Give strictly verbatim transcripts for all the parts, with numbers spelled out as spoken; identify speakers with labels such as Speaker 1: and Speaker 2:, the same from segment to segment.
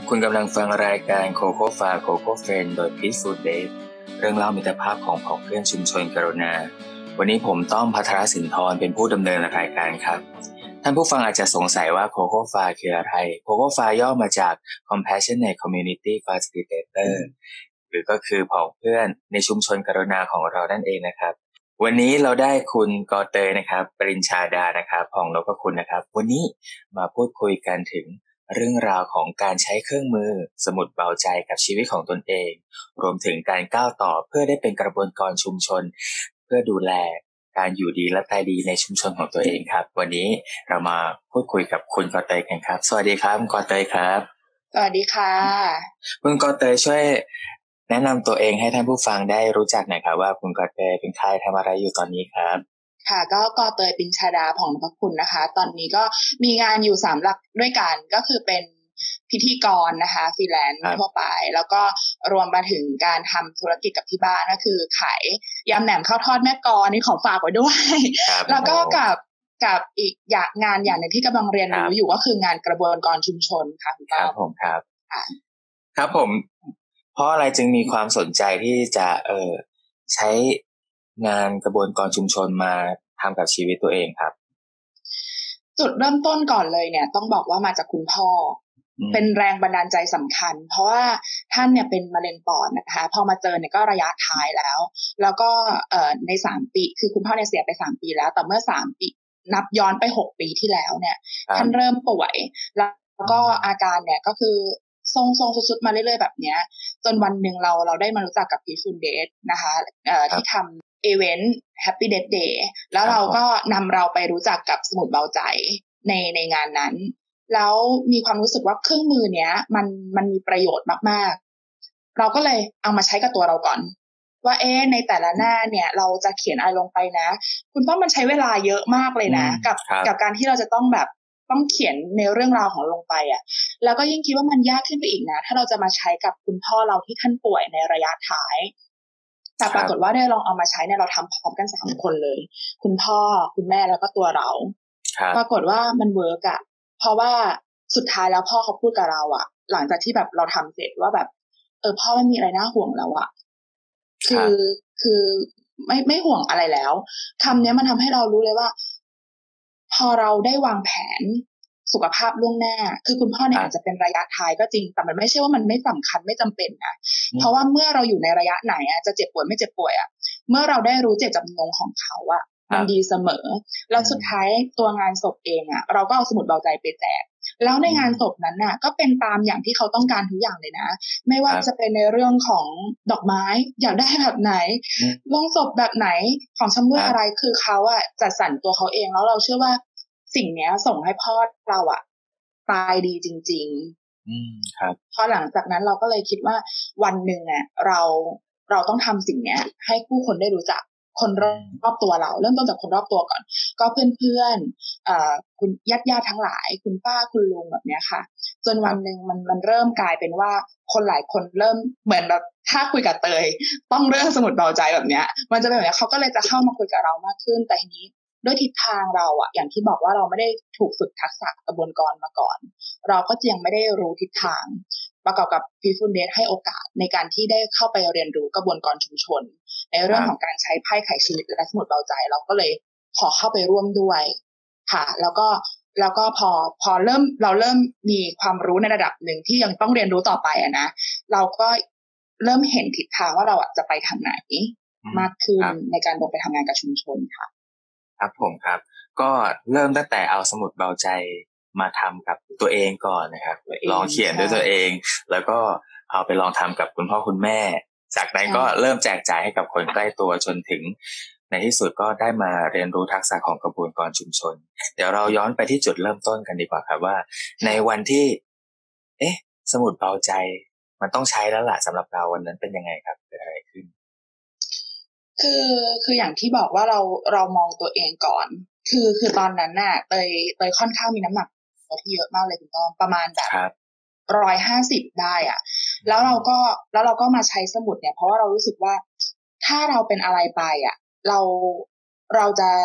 Speaker 1: คุณกำลังฟังรายการโคโค่ฟาโคโค่เฟรนโดย Peaceful Date เรื่องเล่ามิตรภาพของผองเพื่อนชุมชนกรุณาวันนี้ผมต้อมภัทรสินทรเป็นผู้ดำเนินรายการครับท่านผู้ฟังอาจจะสงสัยว่าโคโค่ฟาคืออะไรโคโค่ฟาย่อมาจาก Compassionate Community Facilitator หรือก็คือผองเพื่อนในชุมชนกรุณาของเรานั่นเองนะครับวันนี้เราได้คุณกอเตยนะครับปริญชาดานะครับผองนพคุณนะครับวันนี้มาพูดคุยกันถึงเรื่องราวของการใช้เครื่องมือสมุดเบาใจกับชีวิตของตนเองรวมถึงการก้าวต่อเพื่อได้เป็นกระบวนการชุมชนเพื่อดูแลการอยู่ดีและตายดีในชุมชนของตัวเองครับวันนี้เรามาพูดคุยกับคุณกอเตยกันครับสวัสดีครับคุณกอเตยครับ
Speaker 2: สวัสดีค่ะ
Speaker 1: คุณกอเตยช่วยแนะนำตัวเองให้ท่านผู้ฟังได้รู้จักหน่อยครับว่าคุณกอเตยเป็นใครทำอะไรอยู่ตอนนี้ครับ
Speaker 2: ค่ะก็กอเตยปริญชาดาผ่องนพคุณนะคะตอนนี้ก็มีงานอยู่สามหลักด้วยกันก็คือเป็นพิธีกรนะคะฟรีแลนซ์ทั่วไปแล้วก็รวมมาถึงการทำธุรกิจกับที่บ้านก็คือขายยำแหนมข้าวทอดแม่กลนี่ขอฝากไว้ด้วยแล้วก็กับกับอีกอย่างงานอย่างหนึ่งที่กำลังเรียนรู้อยู่ก็คืองานกระบวนการชุมชนค่ะคุณ
Speaker 1: ครับผมครับครับผมเพราะอะไรจึงมีความสนใจที่จะเออใช้งานกระบวนการชุมชนมาทำกับชีวิตตัวเองครับ
Speaker 2: จุดเริ่มต้นก่อนเลยเนี่ยต้องบอกว่ามาจากคุณพ่อเป็นแรงบันดาลใจสำคัญเพราะว่าท่านเนี่ยเป็นมะเร็งปอดนะคะพอมาเจอเนี่ยก็ระยะท้ายแล้วแล้วก็เอ่อในสามปีคือคุณพ่อเนี่ยเสียไปสามปีแล้วแต่เมื่อสามปีนับย้อนไปหกปีที่แล้วเนี่ยท่านเริ่มป่วยแล้วก็อาการเนี่ยก็คือทรงๆสุดๆมาเรื่อยๆแบบเนี้ยจนวันนึงเราเราได้มารู้จักกับ Peaceful Date นะคะเอ่อที่ทำอีเวนต์ Happy Death Day แล้วเราก็นำเราไปรู้จักกับสมุดเบาใจในในงานนั้นแล้วมีความรู้สึกว่าเครื่องมือเนี้ยมันมันมีประโยชน์มากๆเราก็เลยเอามาใช้กับตัวเราก่อนว่าเอ๊ะในแต่ละหน้าเนี่ยเราจะเขียนอะไรลงไปนะคุณพ่อมันใช้เวลาเยอะมากเลยนะกับกับการที่เราจะต้องแบบต้องเขียนในเรื่องราวของลงไปอ่ะแล้วก็ยิ่งคิดว่ามันยากขึ้นไปอีกนะถ้าเราจะมาใช้กับคุณพ่อเราที่ท่านป่วยในระยะท้ายแต่ปรากฏว่าได้ลองเอามาใช้เนี่ยเราทำพร้อมกันสามคนเลยคุณพ่อคุณแม่แล้วก็ตัวเราปรากฏว่ามันเวิร์กอ่ะเพราะว่าสุดท้ายแล้วพ่อเขาพูดกับเราอ่ะหลังจากที่แบบเราทำเสร็จว่าแบบเออพ่อไม่มีอะไรน่าห่วงแล้วอ่ะคือคือไม่ไม่ห่วงอะไรแล้วคำนี้มันทำให้เรารู้เลยว่าพอเราได้วางแผนสุขภาพล่วงหน้าคือคุณพ่อเนี่ยอาจจะเป็นระยะท้ายก็จริงแต่มันไม่ใช่ว่ามันไม่สำคัญไม่จำเป็นนะเพราะว่าเมื่อเราอยู่ในระยะไหนอ่ะจะเจ็บป่วยไม่เจ็บป่วยอ่ะเมื่อเราได้รู้เจตจำนงของเขาอ่ะมันดีเสมอแล้วสุดท้ายตัวงานศพเองอ่ะเราก็เอาสมุดเบาใจไปแจกแล้วในงานศพนั้นน่ะก็เป็นตามอย่างที่เขาต้องการทุกอย่างเลยนะไม่ว่าจะเป็นในเรื่องของดอกไม้อยากได้แบบไหนโลงศพแบบไหนของชำร่วยอะไรคือเขาอ่ะจัดสรรตัวเขาเองแล้วเราเชื่อว่าสิ่งเนี้ยส่งให้พ่อเราอ่ะตายดีจริงๆอืมครับพอหลังจากนั้นเราก็เลยคิดว่าวันหนึ่งอ่ะเราเราต้องทำสิ่งเนี้ยให้ผู้คนได้รู้จักคนรอบตัวเราเริ่มต้นจากคนรอบตัวก่อนก็เพื่อนๆเอ่อคุณญาติญาติทั้งหลายคุณป้าคุณลุงแบบเนี้ยค่ะจนวันนึงมันมันเริ่มกลายเป็นว่าคนหลายคนเริ่มเหมือนแบบถ้าคุยกับเตยต้องเรื่องสมุดเบาใจแบบเนี้ยมันจะเป็นแบบนี้เขาก็เลยจะเข้ามาคุยกับเรามากขึ้นแต่ทีนี้ด้วยทิศทางเราอะอย่างที่บอกว่าเราไม่ได้ถูกฝึกทักษะกระบวนการมาก่อนเราก็ยังไม่ได้รู้ทิศทางประกอบกับ Peaceful Date ให้โอกาสในการที่ได้เข้าไปเรียนรู้กระบวนการชุมชนในเรื่องของการใช้ไพ่ไขชีวิตและสมุดเบาใจเราก็เลยขอเข้าไปร่วมด้วยค่ะแล้วก็แล้วก็พอพอเริ่มเราเริ่มมีความรู้ในระดับหนึ่งที่ยังต้องเรียนรู้ต่อไปอะนะเราก็เริ่มเห็นทิศทางว่าเราจะไปทางไหนมากขึ้นในการลงไปทำงานกับชุมชนค่ะ
Speaker 1: ครับผมครับก็เริ่มตั้งแต่เอาสมุดเบาใจมาทำกับตัวเองก่อนนะครับลองเขียนด้วยตัวเองแล้วก็เอาไปลองทำกับคุณพ่อคุณแม่จากนั้นก็เริ่มแจกจ่ายให้กับคนใกล้ตัวจนถึงในที่สุดก็ได้มาเรียนรู้ทักษะของกระบวนการชุมชนเดี๋ยวเราย้อนไปที่จุดเริ่มต้นกันดีกว่าครับว่าในวันที่เอ๊ะสมุดเบาใจมันต้องใช้แล้วล่ะสำหรับเราวันนั้นเป็นยังไงครับเกิดอะไรขึ้น
Speaker 2: คือคืออย่างที่บอกว่าเราเรามองตัวเองก่อนคือคือตอนนั้นน่ะเตยเตยค่อนข้างมีน้ำหนักที่เยอะมากเลยคุณต้อมประมาณแบบร้อยห้าสิบได้อ่ะแล้วเราก็แล้วเราก็มาใช้สมุดเนี่ยเพราะว่าเรารู้สึกว่าถ้าเราเป็นอะไรไปอ่ะเราเราจะ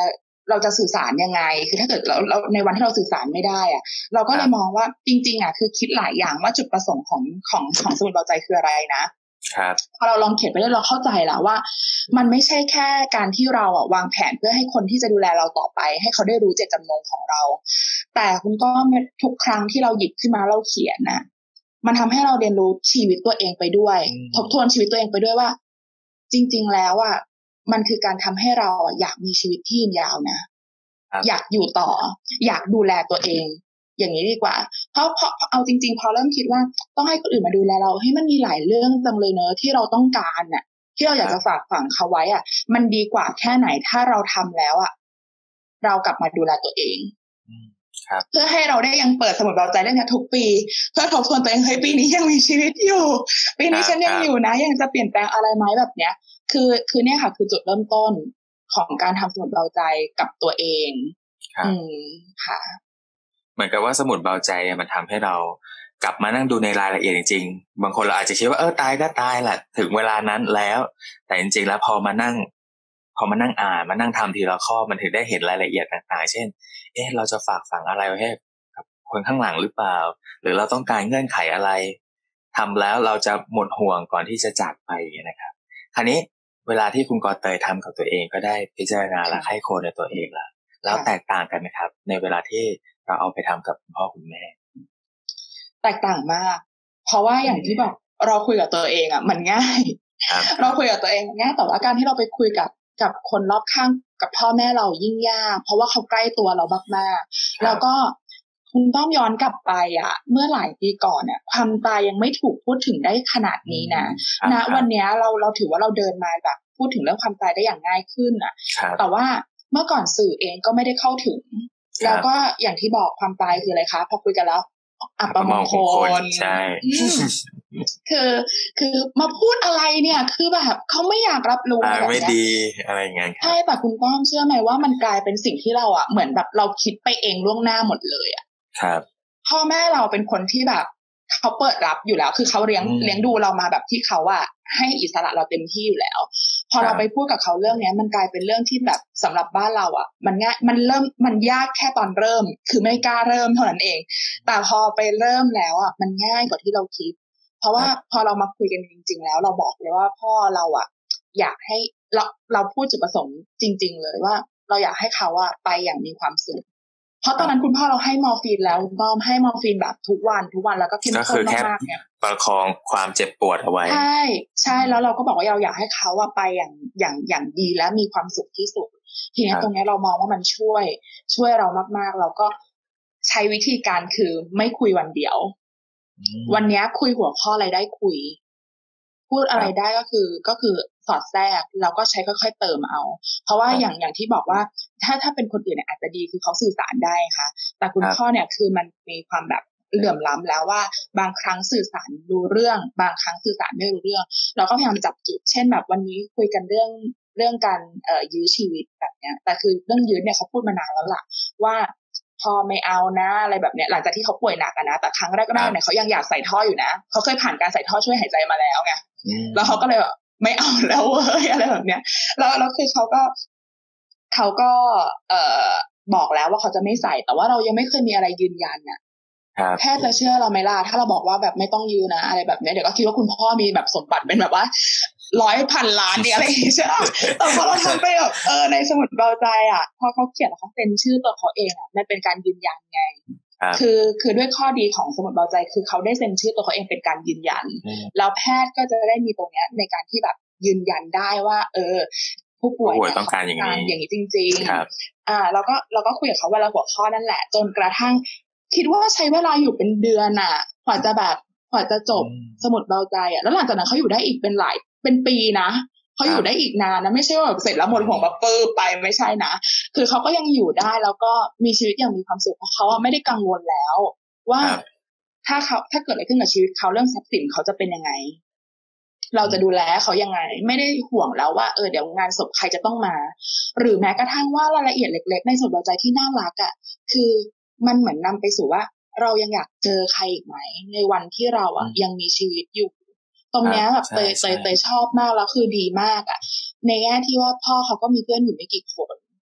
Speaker 2: เราจะสื่อสารยังไงคือถ้าเกิดเราเราในวันที่เราสื่อสารไม่ได้อะเราก็เลยมองว่าจริงๆอ่ะคือคิดหลายอย่างว่าจุดประสงค์ของของของสมุดเบาใจคืออะไรนะครับพอเราลองเขียนไปแล้วเราเข้าใจแล้วว่ามันไม่ใช่แค่การที่เราอ่ะวางแผนเพื่อให้คนที่จะดูแลเราต่อไปให้เขาได้รู้เจตจำนงของเราแต่คุณก็ทุกครั้งที่เราหยิบขึ้นมาเราเขียนนะมันทำให้เราเรียนรู้ชีวิตตัวเองไปด้วยทบทวนชีวิตตัวเองไปด้วยว่าจริงๆแล้วอ่ะมันคือการทำให้เราอยากมีชีวิตที่ยืนยาวนะอยากอยู่ต่ออยากดูแลตัวเองอย่างนี้ดีกว่าเพราะเพราะเอาจริงๆพอเริ่มคิดว่าต้องให้คนอื่นมาดูแลเราให้มันมีหลายเรื่องจังเลยเนอะที่เราต้องการน่ะที่เราอยากจะฝากฝังเขาไว้อ่ะมันดีกว่าแค่ไหนถ้าเราทำแล้วอ่ะเรากลับมาดูแลตัวเองเพื่อให้เราได้ยังเปิดสมุดเบาใจเรื่องนี้ทุกปีเพื่อทบทวนตัวเองเฮ้ยปีนี้ยังมีชีวิตอยู่ปีนี้ฉันยังอยู่นะยังจะเปลี่ยนแปลงอะไรไหมแบบเนี้ยคือคือเนี่ยค่ะคือจุดเริ่มต้นของการทำสมุดเบาใจกับตัวเองอืมค่ะ
Speaker 1: เหมือนกับว่าสมุดเบาใจมันทำให้เรากลับมานั่งดูในรายละเอียดจริงๆบางคนเราอาจจะคิดว่าเออตายก็ตายแหละถึงเวลานั้นแล้วแต่จริงๆแล้วพอมานั่งพอมานั่งอ่านมานั่งทำทีละข้อมันถึงได้เห็นรายละเอียดต่างๆเช่นเอ๊ะเราจะฝากฝังอะไรไว้ให้กับคนข้างหลังหรือเปล่าหรือเราต้องการเงื่อนไขอะไรทำแล้วเราจะหมดห่วงก่อนที่จะจากไปนะครับคราวนี้เวลาที่คุณกอเตยทำกับตัวเองก็ได้พิจารณาและให้โคนในตัวเองแล้วแล้วแตกต่างกันไหมครับในเวลาที่เราเอาไปทำกับคุณพ่อคุณแม่
Speaker 2: แตกต่างมากเพราะว่าอย่างที่บอกเราคุยกับตัวเองอ่ะมันง่ายเราคุยกับตัวเองง่ายแต่ว่าการที่เราไปคุยกับกับคนรอบข้างกับพ่อแม่เรายิ่งยากเพราะว่าเขาใกล้ตัวเรามากๆแล้วก็คุณต้องย้อนกลับไปอ่ะเมื่อหลายปีก่อนเนี่ยความตายยังไม่ถูกพูดถึงได้ขนาดนี้นะณวันนี้เราเราถือว่าเราเดินมาแบบพูดถึงเรื่องความตายได้อย่างง่ายขึ้นอ่ะแต่ว่าเมื่อก่อนสื่อเองก็ไม่ได้เข้าถึงแล้วก็อย่างที่บอกความตายคืออะไรคะพอคุยกันแล้วอัปมงคล
Speaker 1: ใช่
Speaker 2: คือคือมาพูดอะไรเนี่ยคือแบบเขาไม่อยากรับรู้อะไรแบบนี้
Speaker 1: ไม่ดีอะไรอย่างเงี้ย
Speaker 2: ใช่แต่คุณป้อมเชื่อไหมว่ามันกลายเป็นสิ่งที่เราอ่ะเหมือนแบบเราคิดไปเองล่วงหน้าหมดเลยอ่ะ
Speaker 1: ครับ
Speaker 2: พ่อแม่เราเป็นคนที่แบบเขาเปิดรับอยู่แล้วคือเขาเลี้ยงเลี้ยงดูเรามาแบบที่เขาอ่ะให้อิสระเราเต็มที่อยู่แล้วพอเราไปพูดกับเขาเรื่องนี้มันกลายเป็นเรื่องที่แบบสำหรับบ้านเราอ่ะมันง่ายมันเริ่มมันยากแค่ตอนเริ่มคือไม่กล้าเริ่มเท่านั้นเองแต่พอไปเริ่มแล้วอ่ะมันง่ายกว่าที่เราคิดเพราะว่าพอเรามาคุยกันจริงๆแล้วเราบอกเลยว่าพ่อเราอ่ะอยากให้เราเราพูดจุดประสงค์จริงๆเลยว่าเราอยากให้เขาอ่ะไปอย่างมีความสุขเพราะตอนนั้นคุณพ่อเราให้มอร์ฟีนแล้วมอมให้มอร์ฟีนแบบทุกวันทุกวันแล้วก็เข้มข้นมากๆเนี่ย
Speaker 1: ประคองความเจ็บปวดเอาไว้
Speaker 2: ใช่ใช่แล้วเราก็บอกว่าเราอยากให้เขาว่าไปอย่างอย่างอย่างดีและมีความสุขที่สุดทีนี้ตรงนี้เรามองว่ามันช่วยช่วยเรามากๆเราก็ใช้วิธีการคือไม่คุยวันเดียววันนี้คุยหัวข้ออะไรได้คุยพูดอะไรได้ก็คือก็คือสอดแทรกแล้วก็ใช้ค่อยๆเติมเอาเพราะว่าอย่างอย่างที่บอกว่าถ้าถ้าเป็นคนอื่นเนี่ยอาจจะดีคือเขาสื่อสารได้ค่ะแต่คุณพ่อเนี่ยคือมันมีความแบบเหลื่อมล้ำแล้วว่าบางครั้งสื่อสารรู้เรื่องบางครั้งสื่อสารไม่รู้เรื่องเราก็พยายามจับจุดเช่นแบบวันนี้คุยกันเรื่องเรื่องการเอ่อยื้อชีวิตแบบเนี้ยแต่คือเรื่องยื้อเนี่ยเขาพูดมานานแล้วล่ะว่าพอไม่เอานะอะไรแบบเนี้ยหลังจากที่เขาป่วยหนักอะนะแต่ครั้งแรกๆเนี่ยเขายังอยากใส่ท่ออยู่นะเขาเคยผ่านการใส่ท่อช่วยหายใจมาแล้วไงแล้วเขาก็เลยแบบไม่เอาแล้วเว้ยอะไรแบบเนี้ยแล้วแล้วคือเขาก็เขาก็เอ่อบอกแล้วว่าเขาจะไม่ใส่แต่ว่าเรายังไม่เคยมีอะไรยืนยันน่ะแค่จะเชื่อเราไหมล่ะถ้าเราบอกว่าแบบไม่ต้องยืนนะอะไรแบบเนี้ยเดี๋ยวก็คิดว่าคุณพ่อมีแบบสมบัติเป็นแบบว่าร้อยพันล้านอะไรอย่างเงี้ยใช่ไหมแต่พอเราทำไปแบบเออในสมุดเบาใจอ่ะพอเขาเขียนเขาเซ็นชื่อตัวเขาเองอ่ะมันเป็นการยืนยันไงคือคือด้วยข้อดีของสมุดเบาใจคือเขาได้เซ็นชื่อตัวเขาเองเป็นการยืนยันแล้วแพทย์ก็จะได้มีตรงเนี้ยในการที่แบบยืนยันได้ว่าเออผู้ป่วย
Speaker 1: ต้องการอย่างนี้
Speaker 2: อย่างนี้จริงๆอ่าแล้วก็เราก็คุยกับเขาเวลาหัวข้อนั่นแหละจนกระทั่งคิดว่าใช้เวลาอยู่เป็นเดือนอ่ะกว่าจะแบบกว่าจะจบสมุดเบาใจอ่ะแล้วหลังจากนั้นเขาอยู่ได้อีกเป็นหลายเป็นปีนะเขาอยู่ได้อีกนานนะไม่ใช่ว่าแบบเสร็จแล้วหมดห่วงแบบปื้อไปไม่ใช่นะคือเขาก็ยังอยู่ได้แล้วก็มีชีวิตอย่างมีความสุขเพราะเขาไม่ได้กังวลแล้วว่าถ้าเขาถ้าเกิดอะไรขึ้นกับชีวิตเขาเรื่องทรัพย์สินเขาจะเป็นยังไงเราจะดูแลเขายังไงไม่ได้ห่วงแล้วว่าเออเดี๋ยวงานศพใครจะต้องมาหรือแม้กระทั่งว่ารายละเอียดเล็กๆในสมุดเบาใจที่น่ารักอ่ะคือมันเหมือนนำไปสู่ว่าเรายังอยากเจอใครอีกไหมในวันที่เราอ่ะยังมีชีวิตอยู่ตรงนี้แบบเตยเตยเตยชอบมากแล้วคือดีมากอ่ะในแง่ที่ว่าพ่อเขาก็มีเพื่อนอยู่ไม่กี่คน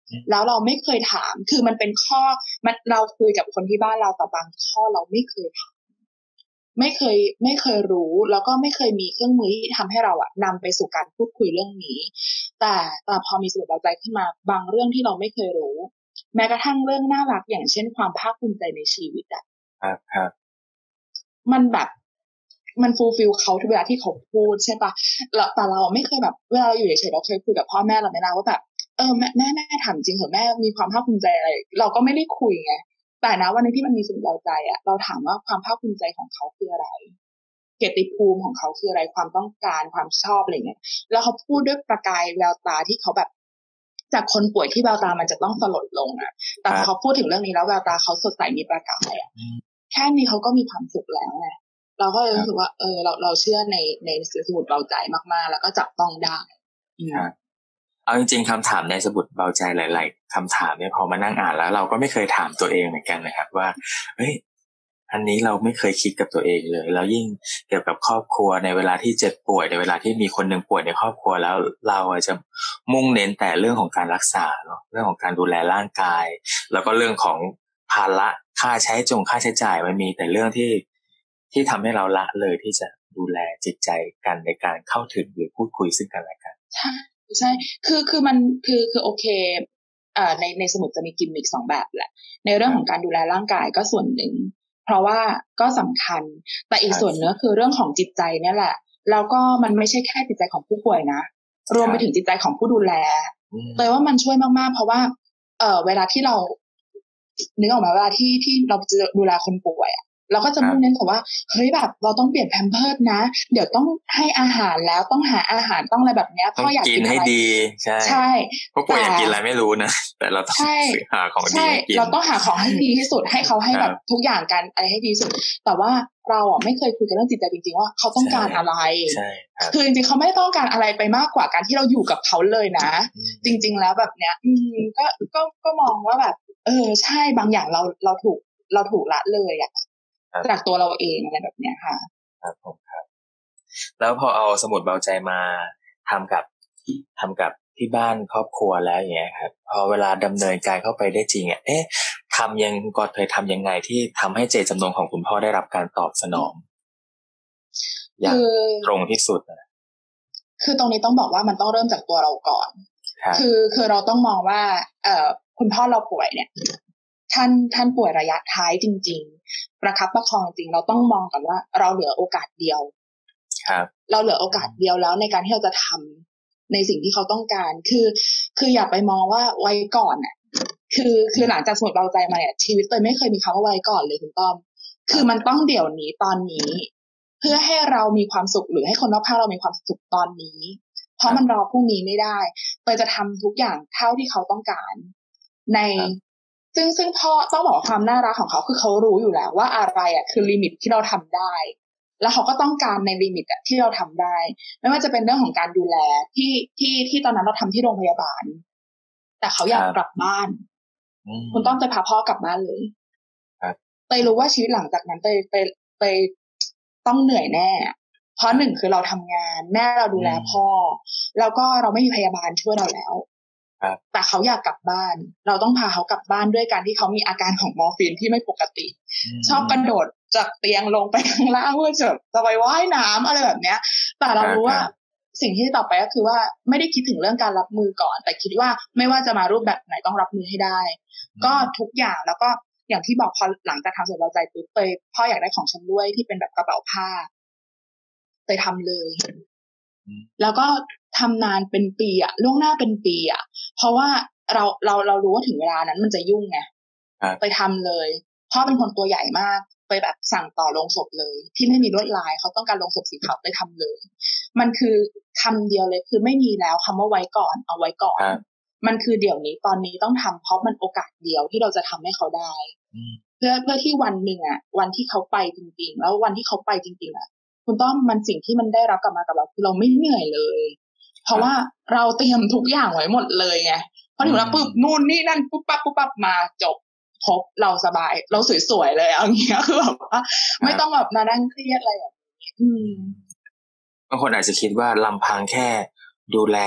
Speaker 2: แล้วเราไม่เคยถามคือมันเป็นข้อมันเราคุยกับคนที่บ้านเราแต่บางข้อเราไม่เคยถามไม่เคยไม่เคยรู้แล้วก็ไม่เคยมีเครื่องมือที่ทำให้เราอะนำไปสู่การพูดคุยเรื่องนี้แต่แต่พอมีสมุดบันใจขึ้นมาบางเรื่องที่เราไม่เคยรู้แม้กระทั่งเรื่องน่ารักอย่างเช่นความภาคภูมิใจในชีวิตอะ
Speaker 1: ครับครับ
Speaker 2: มันแบบมันฟูลฟิลเขาทุกเวลาที่เขาพูดใช่ปะแล้วแต่เราไม่เคยแบบเวลาเราอยู่เฉยๆเราเคยคุยกับพ่อแม่เราไหมล่ะว่าแบบเออแม่แม่แม่ถามจริงเหรอแม่มีความภาคภูมิใจอะไรเราก็ไม่ได้คุยไงแต่นะวันนี้ที่มันมีสิ่งเราใจอะเราถามว่าความภาคภูมิใจของเขาคืออะไรเกียรติภูมิของเขาคืออะไรความต้องการความชอบอะไรเงี้ยแล้วเขาพูดด้วยประกายแววตาที่เขาแบบจากคนป่วยที่แววตามันจะต้องสลดลงอะแต่พอเขาพูดถึงเรื่องนี้แล้วแววตาเขาสดใสมีประกายอะแค่นี้เขาก็มีความสุขแล้วไงเราก็รู้สึกว่าเออเราเราเชื่อในในสมุดเบาใจมากๆแล้วก็จับต้องได้
Speaker 1: ครับเอาจริงๆคำถามในสมุดเบาใจหลายๆคำถามเนี่ยพอมานั่งอ่านแล้วเราก็ไม่เคยถามตัวเองเหมือนกันนะครับว่าเฮ้ยอันนี้เราไม่เคยคิดกับตัวเองเลยแล้วยิ่งเกี่ยวกับครอบครัวในเวลาที่เจ็บป่วยในเวลาที่มีคนหนึ่งป่วยในครอบครัวแล้วเราจะมุ่งเน้นแต่เรื่องของการรักษาเนาะเรื่องของการดูแลร่างกายแล้วก็เรื่องของภาระค่าใช้จงค่าใช้จ่ายมันมีแต่เรื่องที่ที่ทำให้เราละเลยที่จะดูแลจิตใจกันในการเข้าถึงหรือพูดคุยซึ่งกันและกัน
Speaker 2: ใช่ใช่คือคือมันคือคือโอเคเอ่อในในสมุดจะมีกิมมิคสองแบบแหละในเรื่องของการดูแลร่างกายก็ส่วนหนึ่งเพราะว่าก็สำคัญแต่อีกส่วนเนื้อคือเรื่องของจิตใจนี่แหละแล้วก็มันไม่ใช่แค่จิตใจของผู้ป่วยนะรวมไปถึงจิตใจของผู้ดูแลเลยว่ามันช่วยมากๆเพราะว่าเอ่อเวลาที่เรานึกออกไหมเวลาที่ที่เราจะดูแลคนป่วยเราก็จะมุ่งเน้นแต่ว่าเฮ้ยแบบเราต้องเปลี่ยนแพมเพิร์สนะเดี๋ยวต้องให้อาหารแล้วต้องหาอาหารต้องอะไรแบบเนี้ยพ่ออยากกินอะไร
Speaker 1: ให้ดีใช่
Speaker 2: ใช่
Speaker 1: พวกป่วยอยากกินอะไรไม่รู้นะแต่เราต้องหาของดีให้กิน
Speaker 2: เราต้องหาของให้ดีที่สุดให้เขาให้แบบทุกอย่างกันอะไรให้ดีสุดแต่ว่าเราอ่ะไม่เคยคุยกันเรื่องจิตใจจริงๆว่าเขาต้องการอะไรคือจริงๆเขาไม่ต้องการอะไรไปมากกว่าการที่เราอยู่กับเขาเลยนะจริงๆแล้วแบบเนี้ยอืมก็ก็ก็มองว่าแบบเออใช่บางอย่างเราเราถูกเราถูกละเลยอ่ะจากตัวเราเองอะไรแบบเนี้ยค่ะ
Speaker 1: ครับผมครับแล้วพอเอาสมุดเบาใจมาทำกับทำกับที่บ้านครอบครัวแล้วอย่างเงี้ยครับพอเวลาดำเนินการเข้าไปได้จริงอ่ะเอ๊ะทำยังก็เคยทำยังไงที่ทำให้เจตจำนงของคุณพ่อได้รับการตอบสนองอย่างตรงที่สุดนะ
Speaker 2: คือตรงนี้ต้องบอกว่ามันต้องเริ่มจากตัวเราก่อนคือคือเราต้องมองว่าเอ่อคุณพ่อเราป่วยเนี่ยท่านท่านป่วยระยะท้ายจริงๆประคับประคองจริงเราต้องมองก่อนว่าเราเหลือโอกาสเดียว
Speaker 1: ครับ
Speaker 2: เราเหลือโอกาสเดียวแล้วในการที่เราจะทำในสิ่งที่เขาต้องการคือคืออย่าไปมองว่าไว้ก่อนน่ะคือคือหลังจากสมุดเบาใจมาเนี่ยชีวิตเตยไม่เคยมีคำว่าไว้ก่อนเลยคุณต้อมคือมันต้องเดี๋ยวนี้ตอนนี้เพื่อให้เรามีความสุขหรือให้คนรอบข้างเรามีความสุขตอนนี้เพราะมันรอพรุ่งนี้ไม่ได้เตยจะทำทุกอย่างเท่าที่เขาต้องการในซึ่งซึ่งพ่อต้องบอกความน่ารักของเขาคือเขารู้อยู่แล้วว่าอะไรอ่ะคือลิมิตที่เราทำได้แล้วเขาก็ต้องการในลิมิตอ่ะที่เราทำได้ไม่ว่าจะเป็นเรื่องของการดูแลที่ที่ที่ตอนนั้นเราทำที่โรงพยาบาลแต่เขาอยากกลับบ้านคุณต้องจะพาพ่อกลับบ้านเลยเตยรู้ว่าชีวิตหลังจากนั้นเตยเตยเตยต้องเหนื่อยแน่เพราะหนึ่งคือเราทำงานแม่เราดูแลพ่อแล้วก็เราไม่มีพยาบาลช่วยเราแล้วแต่เขาอยากกลับบ้านเราต้องพาเขากลับบ้านด้วยการที่เขามีอาการของมอร์ฟีนที่ไม่ปกติชอบกระโดดจากเตียงลงไปข้างล่างเพื่อจะจะไปว่ายน้ำอะไรแบบเนี้ยแต่เรารู้ว่าสิ่งที่ต่อไปก็คือว่าไม่ได้คิดถึงเรื่องการรับมือก่อนแต่คิดว่าไม่ว่าจะมารูปแบบไหนต้องรับมือให้ได้ก็ทุกอย่างแล้วก็อย่างที่บอกพอหลังจากทำเสร็จเราใจปุ๊บเตยพ่ออยากได้ของชำร่วยที่เป็นแบบกระเป๋าผ้าเตยทำเลยแล้วก็ทำนานเป็นปีอะล่วงหน้าเป็นปีอะเพราะว่าเราเราเรารู้ว่าถึงเวลานั้นมันจะยุ่งไงไปทำเลยพ่อเป็นคนตัวใหญ่มากไปแบบสั่งต่อลงศพเลยที่ไม่มีลวดลายเขาต้องการลงศพสีขาวไปทำเลยมันคือคำเดียวเลยคือไม่มีแล้วคำว่าไว้ก่อนเอาไว้ก่อนมันคือเดี๋ยวนี้ตอนนี้ต้องทำเพราะมันโอกาสเดียวที่เราจะทำให้เขาได้เพื่อเพื่อที่วันหนึ่งอะวันที่เขาไปจริงๆแล้ววันที่เขาไปจริงๆอะคุณต้อมมันสิ่งที่มันได้รับกลับมากับเราคือเราไม่เหนื่อยเลยเพราะว่าเราเตรียมทุกอย่างไว้หมดเลยไงพอถึงเวลาปุ๊บนู่นนี่นั่นปุ๊บปั๊บปุ๊บปั๊บมาจบครบเราสบายเราสวยๆเลยเอาอย่างเงี้ยคือแบบว่าไม่ต้องแบบมานั่งเครียดอะไรแบบนี้อืม
Speaker 1: บางคนอาจจะคิดว่าลำพังแค่ดูแล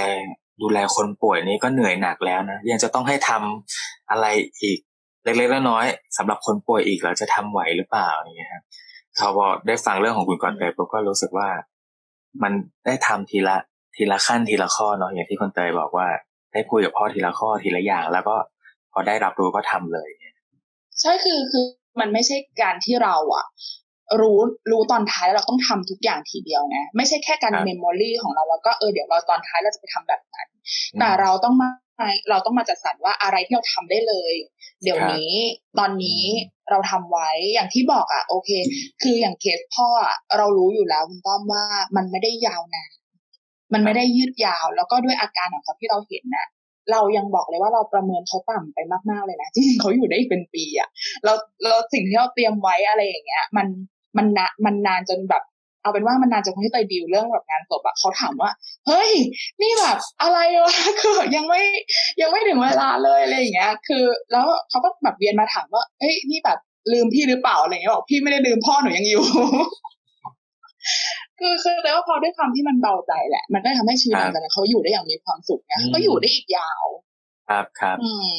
Speaker 1: ดูแลคนป่วยนี่ก็เหนื่อยหนักแล้วนะยังจะต้องให้ทำอะไรอีกเล็กๆน้อยๆสำหรับคนป่วยอีกเราจะทำไหวหรือเปล่าอย่างเงี้ยครับเขาพอได้ฟังเรื่องของคุณกรณ์เตยผมก็รู้สึกว่ามันได้ทำทีละทีละขั้นทีละข้อเนาะอย่างที่คุณเตยบอกว่าได้คุยกับพ่อทีละข้อทีละอย่างแล้วก็พอได้รับรู้ก็ทำเลย
Speaker 2: ใช่คือคือมันไม่ใช่การที่เราอะรู้รู้ตอนท้ายแล้วเราต้องทำทุกอย่างทีเดียวไงไม่ใช่แค่การเมมโมรี่ของเราแล้วก็เออเดี๋ยวเราตอนท้ายเราจะไปทำแบบนั้นแต่เราต้องมาเราต้องมาจัดสรรว่าอะไรที่เราทำได้เลยเดี๋ยวนี้ตอนนี้เราทำไว้อย่างที่บอกอะโอเคคืออย่างเคสพ่ออะเรารู้อยู่แล้วคุณต้อมว่ามันไม่ได้ยาวนานมันไม่ได้ยืดยาวแล้วก็ด้วยอาการของเขาที่เราเห็นน่ะเรายังบอกเลยว่าเราประเมินเขาต่ำไปมากๆเลยนะจริงๆเขาอยู่ได้อีกเป็นปีอะเราเราสิ่งที่เราเตรียมไว้อะไรอย่างเงี้ยมันมันนะมันนานจนแบบเอาเป็นว่ามันนานจนคนที่เตยดีลเรื่องแบบงานศพอะเขาถามว่าเฮ้ยนี่แบบอะไรวะคือยังไม่ยังไม่ถึงเวลาเลยอะไรอย่างเงี้ยคือแล้วเขาก็แบบเวียนมาถามว่าเฮ้ยนี่แบบลืมพี่หรือเปล่าอะไรเงี้ยบอกพี่ไม่ได้ลืมพ่อหนูยังอยู่ คือคือแต่ว่าพอด้วยความที่มันเบาใจแหละมันก็ทำให้ชีวิตหลังจากนั้นเขาอยู่ได้อย่างมีความสุขเนี่ยก็อยู่ได้อีกยาว
Speaker 1: ครับครับ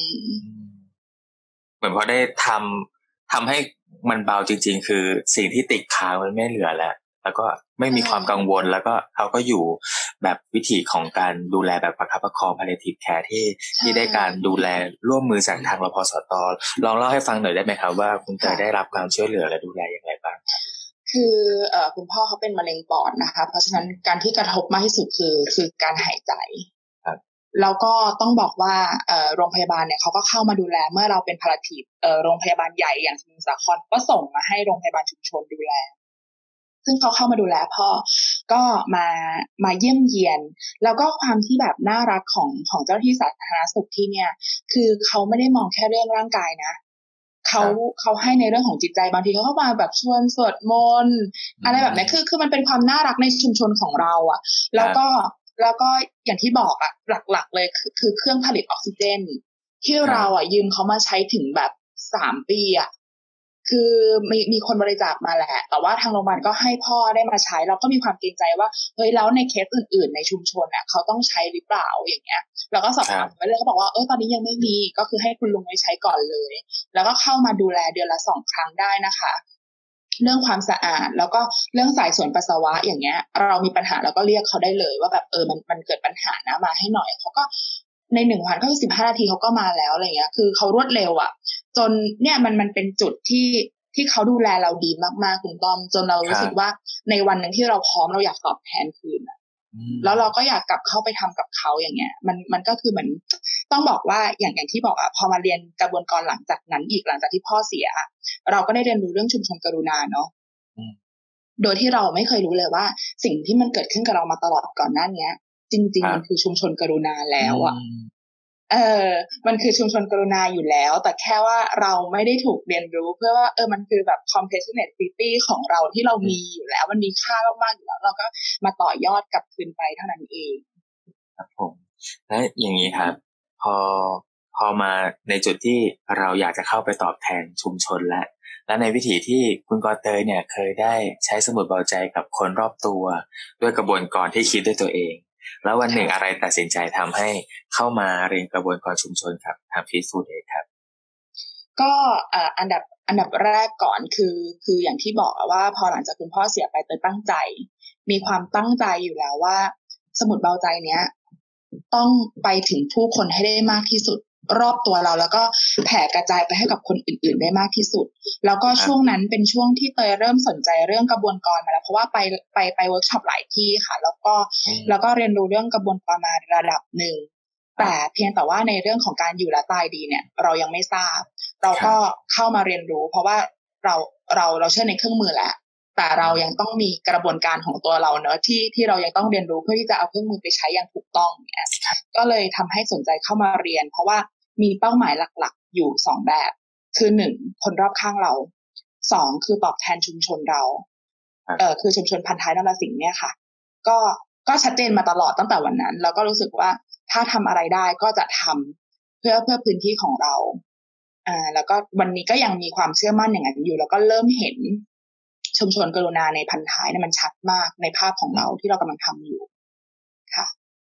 Speaker 1: เหมือนพอได้ทำทำให้มันเบาจริงๆคือสิ่งที่ติดค้างมันไม่เหลือแล้วแล้วก็ไม่มีความกังวลแล้วก็เขาก็อยู่แบบวิถีของการดูแลแบบประคับประคอง palliative care ที่ที่ได้การดูแลร่วมมือจากทางรพสตลองเล่าให้ฟังหน่อยได้ไหมครับว่าคุณเตยได้รับความช่วยเหลือและดูแลอย่างไรบ้าง
Speaker 2: คือเอ่อคุณพ่อเขาเป็นมะเร็งปอดนะคะเพราะฉะนั้นการที่กระทบมากที่สุดคือคือการหายใจแล้วก็ต้องบอกว่าเอ่อโรงพยาบาลเนี่ยเขาก็เข้ามาดูแลเมื่อเราเป็นพาราทีฟเอ่อโรงพยาบาลใหญ่อย่างสมุทรสาครก็ส่งมาให้โรงพยาบาลชุมชนดูแลซึ่งเขาเข้ามาดูแลพ่อก็มามาเยี่ยมเยียนแล้วก็ความที่แบบน่ารักของของเจ้าที่สาธารณสุขที่เนี่ยคือเขาไม่ได้มองแค่เรื่องร่างกายนะเขาเขาให้ในเรื่องของจิตใจบางทีเขาเข้ามาแบบชวนสวดมนต์อะไรแบบนี้คือคือมันเป็นความน่ารักในชุมชนของเราอ่ะแล้วก็แล้วก็อย่างที่บอกอ่ะหลักๆเลยคือคือเครื่องผลิตออกซิเจนที่เราอ่ะยืมเขามาใช้ถึงแบบสามปีอ่ะคือมีมีคนบริจาคมาแหละแต่ว่าทางโรงพยาบาลก็ให้พ่อได้มาใช้เราก็มีความเกรงใจว่าเฮ้ยแล้วในเคสอื่นๆในชุมชนอ่ะเขาต้องใช้หรือเปล่าอย่างเงี้ยเราก็สอบถามไปเลยเขาบอกว่าเออตอนนี้ยังไม่มีก็คือให้คุณลุงไว้ใช้ก่อนเลยแล้วก็เข้ามาดูแลเดือนละสองครั้งได้นะคะเรื่องความสะอาดแล้วก็เรื่องสายส่วนปัสสาวะอย่างเงี้ยเรามีปัญหาแล้วก็เรียกเขาได้เลยว่าแบบเออมันมันเกิดปัญหานะมาให้หน่อยเขาก็ในหนึ่งวันก็คือสิบห้านาทีเขาก็มาแล้วอะไรเงี้ยคือเขารวดเร็วอ่ะจนเนี่ยมันมันเป็นจุดที่ที่เขาดูแลเราดีมากๆคุณต้อมจนเรารู้สึกว่าในวันหนึ่งที่เราพร้อมเราอยากตอบแทนคืนแล้วเราก็อยากกลับเข้าไปทำกับเขาอย่างเงี้ยมันมันก็คือเหมือนต้องบอกว่าอย่างอย่างที่บอกอ่ะพอมาเรียนกระบวนการหลังจากนั้นอีกหลังจากที่พ่อเสียเราก็ได้เรียนรู้เรื่องชุมชนกรุณาเนาะโดยที่เราไม่เคยรู้เลยว่าสิ่งที่มันเกิดขึ้นกับเรามาตลอดก่อนหน้านี้จริงๆมันคือชุมชนกรุณาแล้วอ่ะเออมันคือชุมชนกรุณาอยู่แล้วแต่แค่ว่าเราไม่ได้ถูกเรียนรู้เพื่อว่าเออมันคือแบบ compassionate pity ของเราที่เรามีอยู่แล้วมันมีค่ามากๆอยู่แล้วเราก็มาต่อยอดกลับคืนไปเท่านั้นเอง
Speaker 1: ครับผมและอย่างนี้ครับพอพอมาในจุดที่เราอยากจะเข้าไปตอบแทนชุมชนและและในวิถีที่คุณกรเตยเนี่ยเคยได้ใช้สมุดเบาใจกับคนรอบตัวด้วยกระบวนการที่คิดด้วยตัวเองแล้ววันหนึ่งอะไรตัดสินใจทำให้เข้ามาเรียนกระบวนการชุมชนครับทำ Peaceful Day ครับ
Speaker 2: ก็อันดับอันดับแรกก่อนคือคืออย่างที่บอกว่าพอหลังจากคุณพ่อเสียไปเตยตั้งใจมีความตั้งใจอยู่แล้วว่าสมุดเบาใจเนี้ยต้องไปถึงผู้คนให้ได้มากที่สุดรอบตัวเราแล้วก็แผ่กระจายไปให้กับคนอื่นๆได้มากที่สุดแล้วก็ช่วงนั้นเป็นช่วงที่เตยเริ่มสนใจเรื่องกระบวนการมาแล้วเพราะว่าไปไปไปเวิร์กช็อปหลายที่ค่ะแล้วก็แล้วก็เรียนรู้เรื่องกระบวนการมาระดับหนึ่งแต่เพียงแต่ว่าในเรื่องของการอยู่และตายดีเนี่ยเรายังไม่ทราบเราก็เข้ามาเรียนรู้เพราะว่าเราเราเราเชื่อในเครื่องมือแล้วแต่เรายังต้องมีกระบวนการของตัวเราเนอะที่ที่เรายังต้องเรียนรู้เพื่อที่จะเอาเครื่องมือไปใช้อย่างถูกต้องเนี่ยก็เลยทำให้สนใจเข้ามาเรียนเพราะว่ามีเป้าหมายหลักๆอยู่สองแบบคือหนึ่งคนรอบข้างเราสองคือตอบแทนชุมชนเราเอ่อคือชุมชนพันท้ายนรสิงห์เนี่ยค่ะก็ก็ชัดเจนมาตลอดตั้งแต่วันนั้นแล้วก็รู้สึกว่าถ้าทำอะไรได้ก็จะทำเพื่อเพื่อพื้นที่ของเราอ่าแล้วก็วันนี้ก็ยังมีความเชื่อมั่นอย่างนั้นอยู่แล้วก็เริ่มเห็นชุมชนกรุณาในพันท้ายเนี่ยมันชัดมากในภาพของเราที่เรากำลังทำอยู่ค่ะ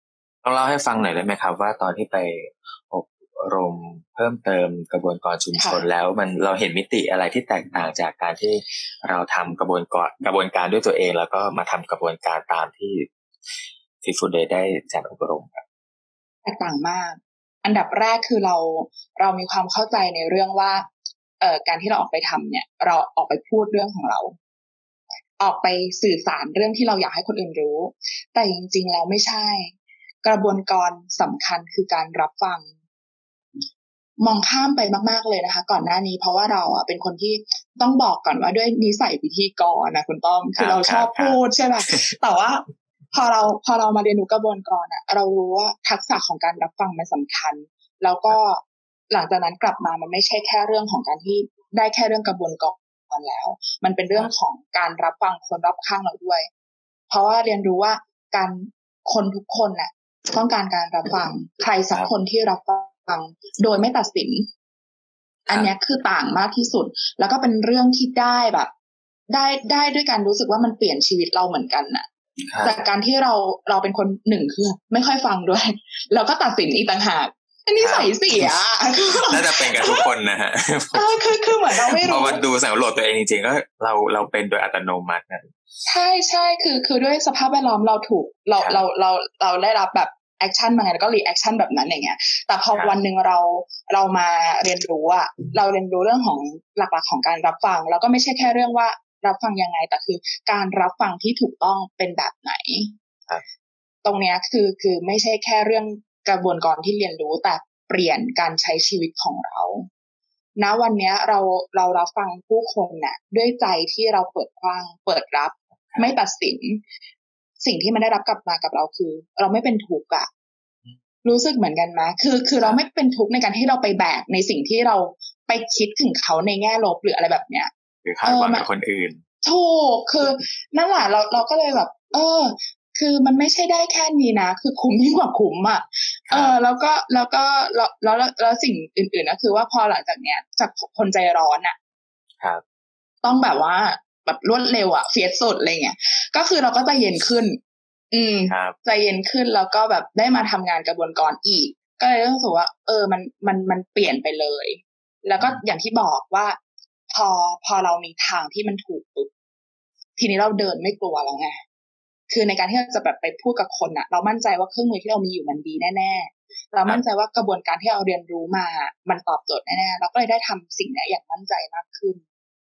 Speaker 1: ลองเล่าให้ฟังหน่อยได้ไหมครับว่าตอนที่ไปอบรมเพิ่มเติมกระบวนการชุมชนแล้วมันเราเห็นมิติอะไรที่แตกต่างจากการที่เราทำกระบวนการกระบวนการด้วยตัวเองแล้วก็มาทำกระบวนการตามที่ฟีฟูเดย์ได้จัดอบรมครับ
Speaker 2: แตกต่างมากอันดับแรกคือเราเรามีความเข้าใจในเรื่องว่าเอ่อการที่เราออกไปทำเนี่ยเราออกไปพูดเรื่องของเราออกไปสื่อสารเรื่องที่เราอยากให้คนอื่นรู้แต่จริงๆแล้วไม่ใช่กระบวนการสำคัญคือการรับฟังมองข้ามไปมากๆเลยนะคะก่อนหน้านี้เพราะว่าเราอ่ะเป็นคนที่ต้องบอกก่อนว่าด้วยนิสัยพิธีกรนะคุณต้อมคือเราชอบพูดใช่ไหมแต่ว่าพอเราพอเรามาเรียนรู้กระบวนการอ่ะเรารู้ว่าทักษะของการรับฟังมันสำคัญแล้วก็หลังจากนั้นกลับมามันไม่ใช่แค่เรื่องของการที่ได้แค่เรื่องกระบวนการแล้วมันเป็นเรื่องของการรับฟังคนรอบข้างเราด้วยเพราะว่าเรียนรู้ว่าการคนทุกคนน่ะต้องการการรับฟังใครสักคนที่รับฟังโดยไม่ตัดสินอันนี้คือต่างมากที่สุดแล้วก็เป็นเรื่องที่ได้แบบได้ได้ด้วยการรู้สึกว่ามันเปลี่ยนชีวิตเราเหมือนกันน่ะจากการที่เราเราเป็นคนหนึ่งคือไม่ค่อยฟังด้วยแล้วก็ตัดสินอีกต่างหากอันนี้ใส่เสีย
Speaker 1: น่าจะเป็นกับทุกคนนะฮะ
Speaker 2: คือคือเหมือนเราไม่รู้
Speaker 1: พอมาดูสำรวจตัวเองจริงๆก็เราเราเป็นโดยอัตโนมัตินะ
Speaker 2: ใช่ใช่คือคือด้วยสภาพแวดล้อมเราถูกเราเราเราเราได้รับแบบแอคชั่นมาไงแล้วก็รีแอคชั่นแบบนั้นอย่างเงี้ยแต่พอวันหนึ่งเราเรามาเรียนรู้อะเราเรียนรู้เรื่องของหลักๆของการรับฟังแล้วก็ไม่ใช่แค่เรื่องว่ารับฟังยังไงแต่คือการรับฟังที่ถูกต้องเป็นแบบไหนตรงเนี้ยคือคือไม่ใช่แค่เรื่องกระบวนการที่เรียนรู้แต่เปลี่ยนการใช้ชีวิตของเราณวันนี้เราเรารับฟังผู้คนน่ะด้วยใจที่เราเปิดกว้างเปิดรับไม่ตัดสินสิ่งที่มันได้รับกลับมากับเราคือเราไม่เป็นทุกข์อะรู้สึกเหมือนกันไหมคือคือเราไม่เป็นทุกข์ในการที่เราไปแบกในสิ่งที่เราไปคิดถึงเขาในแง่ลบหรืออะไรแบบเนี้ย
Speaker 1: หรือคาดหวังกับคนอื่น
Speaker 2: ถูกคือนั่นแหละเราเราก็เลยแบบเออคือมันไม่ใช่ได้แค่นี้นะคือคุ้มยิ่งกว่าคุ้มอ่ะเออแล้วก็แล้วก็แล้วแล้วแล้วสิ่งอื่นๆก็คือว่าพอหลังจากเนี้ยจากคนใจร้อนอ่ะ
Speaker 1: ครับ
Speaker 2: ต้องแบบว่าแบบรวดเร็วอ่ะเฟียสสุดอะไรเงี้ยก็คือเราก็ใจเย็นขึ้นอืมใจเย็นขึ้นแล้วก็แบบได้มาทำงานกระบวนการอีกก็เลยรู้สึกว่าเออมันมันมันเปลี่ยนไปเลยแล้วก็อย่างที่บอกว่าพอพอเรามีทางที่มันถูกปุ๊บทีนี้เราเดินไม่กลัวแล้วไงคือในการที่เราจะแบบไปพูดกับคนน่ะเรามั่นใจว่าเครื่องมือที่เรามีอยู่มันดีแน่ๆเรามั่นใจว่ากระบวนการที่เราเรียนรู้มามันตอบโจทย์แน่ๆเราก็เลยได้ทำสิ่งนี้อย่างมั่นใจมากขึ้น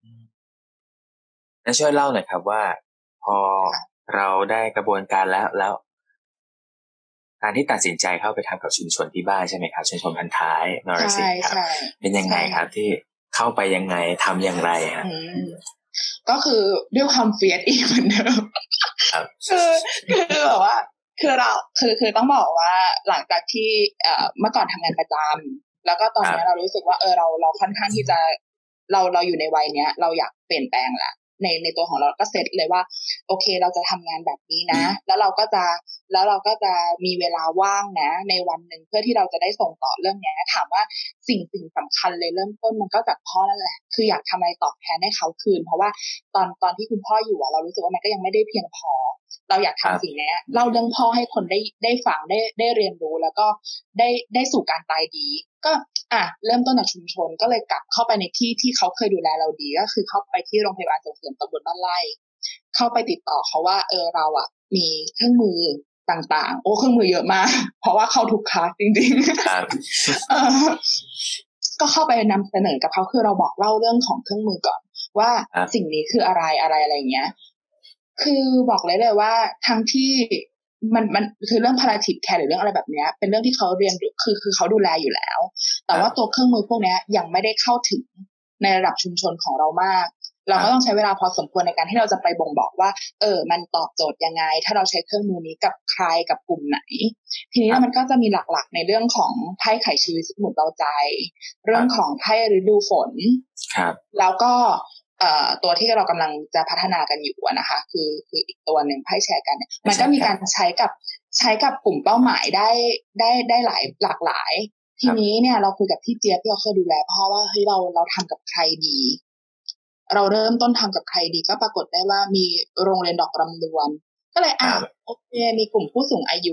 Speaker 1: งั้นช่วยเล่าหน่อยครับว่าพอเราได้กระบวนการแล้วแล้วการที่ตัดสินใจเข้าไปทำกับชุมชนที่บ้านใช่ไหมครับชุมชนพันท้ายนรสิงห์ครับเป็นยังไงครับที่เข้าไปยังไงทำอย่างไรฮะ
Speaker 2: ก็คือด้วยความเฟียสอีกเหมือนเดิมคือคือแบบว่าคือเราคือคือต้องบอกว่าหลังจากที่เอ่อเมื่อก่อนทำงานประจำแล้วก็ตอนนี้เรารู้สึกว่าเออเราเราค่อนข้างที่จะเราเราอยู่ในวัยเนี้ยเราอยากเปลี่ยนแปลงแหละในในตัวของเราก็เซตเลยว่าโอเคเราจะทำงานแบบนี้นะแล้วเราก็จะแล้วเราก็จะมีเวลาว่างนะในวันหนึ่งเพื่อที่เราจะได้ส่งต่อเรื่องนี้ถามว่าสิ่งสิ่งสำคัญเลยเริ่มต้นมันก็จากพ่อนั่นแหละคืออยากทำอะไรตอบแทนให้เขาคืนเพราะว่าตอนตอนที่คุณพ่ออยู่อะเรารู้สึกว่ามันก็ยังไม่ได้เพียงพอเราอยากทำสิ่งนี้เล่าเรื่องพ่อให้คนได้ได้ฟังได้ได้เรียนรู้แล้วก็ได้ได้สู่การตายดีก็อ่ะเริ่มต้นจากชุมชนก็เลยกลับเข้าไปในที่ที่เขาเคยดูแลเราดีก็คือเข้าไปที่โรงพยาบาลส่งเสริมตำบลบ้านไร่เข้าไปติดต่อเขาว่าเออเราอ่ะมีเครื่องมือต่างๆโอ้เครื่องมือเยอะมากเพราะว่าเข้าทุกคลาสจริงๆก็เข้าไปนำเสนอกับเขาคือเราบอกเล่าเรื่องของเครื่องมือก่อนว่าสิ่งนี้คืออะไรอะไรอะไรเงี้ยคือบอกเลยเลยว่าทั้งที่มันมันคือเรื่อง palliative care หรือเรื่องอะไรแบบนี้เป็นเรื่องที่เขาเรียนคือคือเขาดูแลอยู่แล้วแต่ว่าตัวเครื่องมือพวกนี้ยังไม่ได้เข้าถึงในระดับชุมชนของเรามากเราก็ต้องใช้เวลาพอสมควรในการที่เราจะไปบ่งบอกว่าเออมันตอบโจทย์ยังไงถ้าเราใช้เครื่องมือนี้กับใครกับกลุ่มไหนทีนี้มันก็จะมีหลักๆในเรื่องของไพ่ไขชีวิตสมุดเราใจเรื่องของไพ่ฤดูฝนแล้วก็เอ่อตัวที่เรากำลังจะพัฒนากันอยู่นะคะคือคืออีกตัวหนึ่งไพ่แชร์กันเนี่ยมันก็มีการใช้กับใช้กับกลุ่มเป้าหมายได้ได้ได้หลายหลากหลายทีนี้เนี่ยเราคุยกับพี่เจี๊ยบที่เราเคยดูแลพ่อว่าเฮ้ยเราเราทำกับใครดีเราเริ่มต้นทำกับใครดีก็ปรากฏได้ว่ามีโรงเรียนดอกลำดวนก็เลยอ่ะโอเคมีกลุ่มผู้สูงอายุ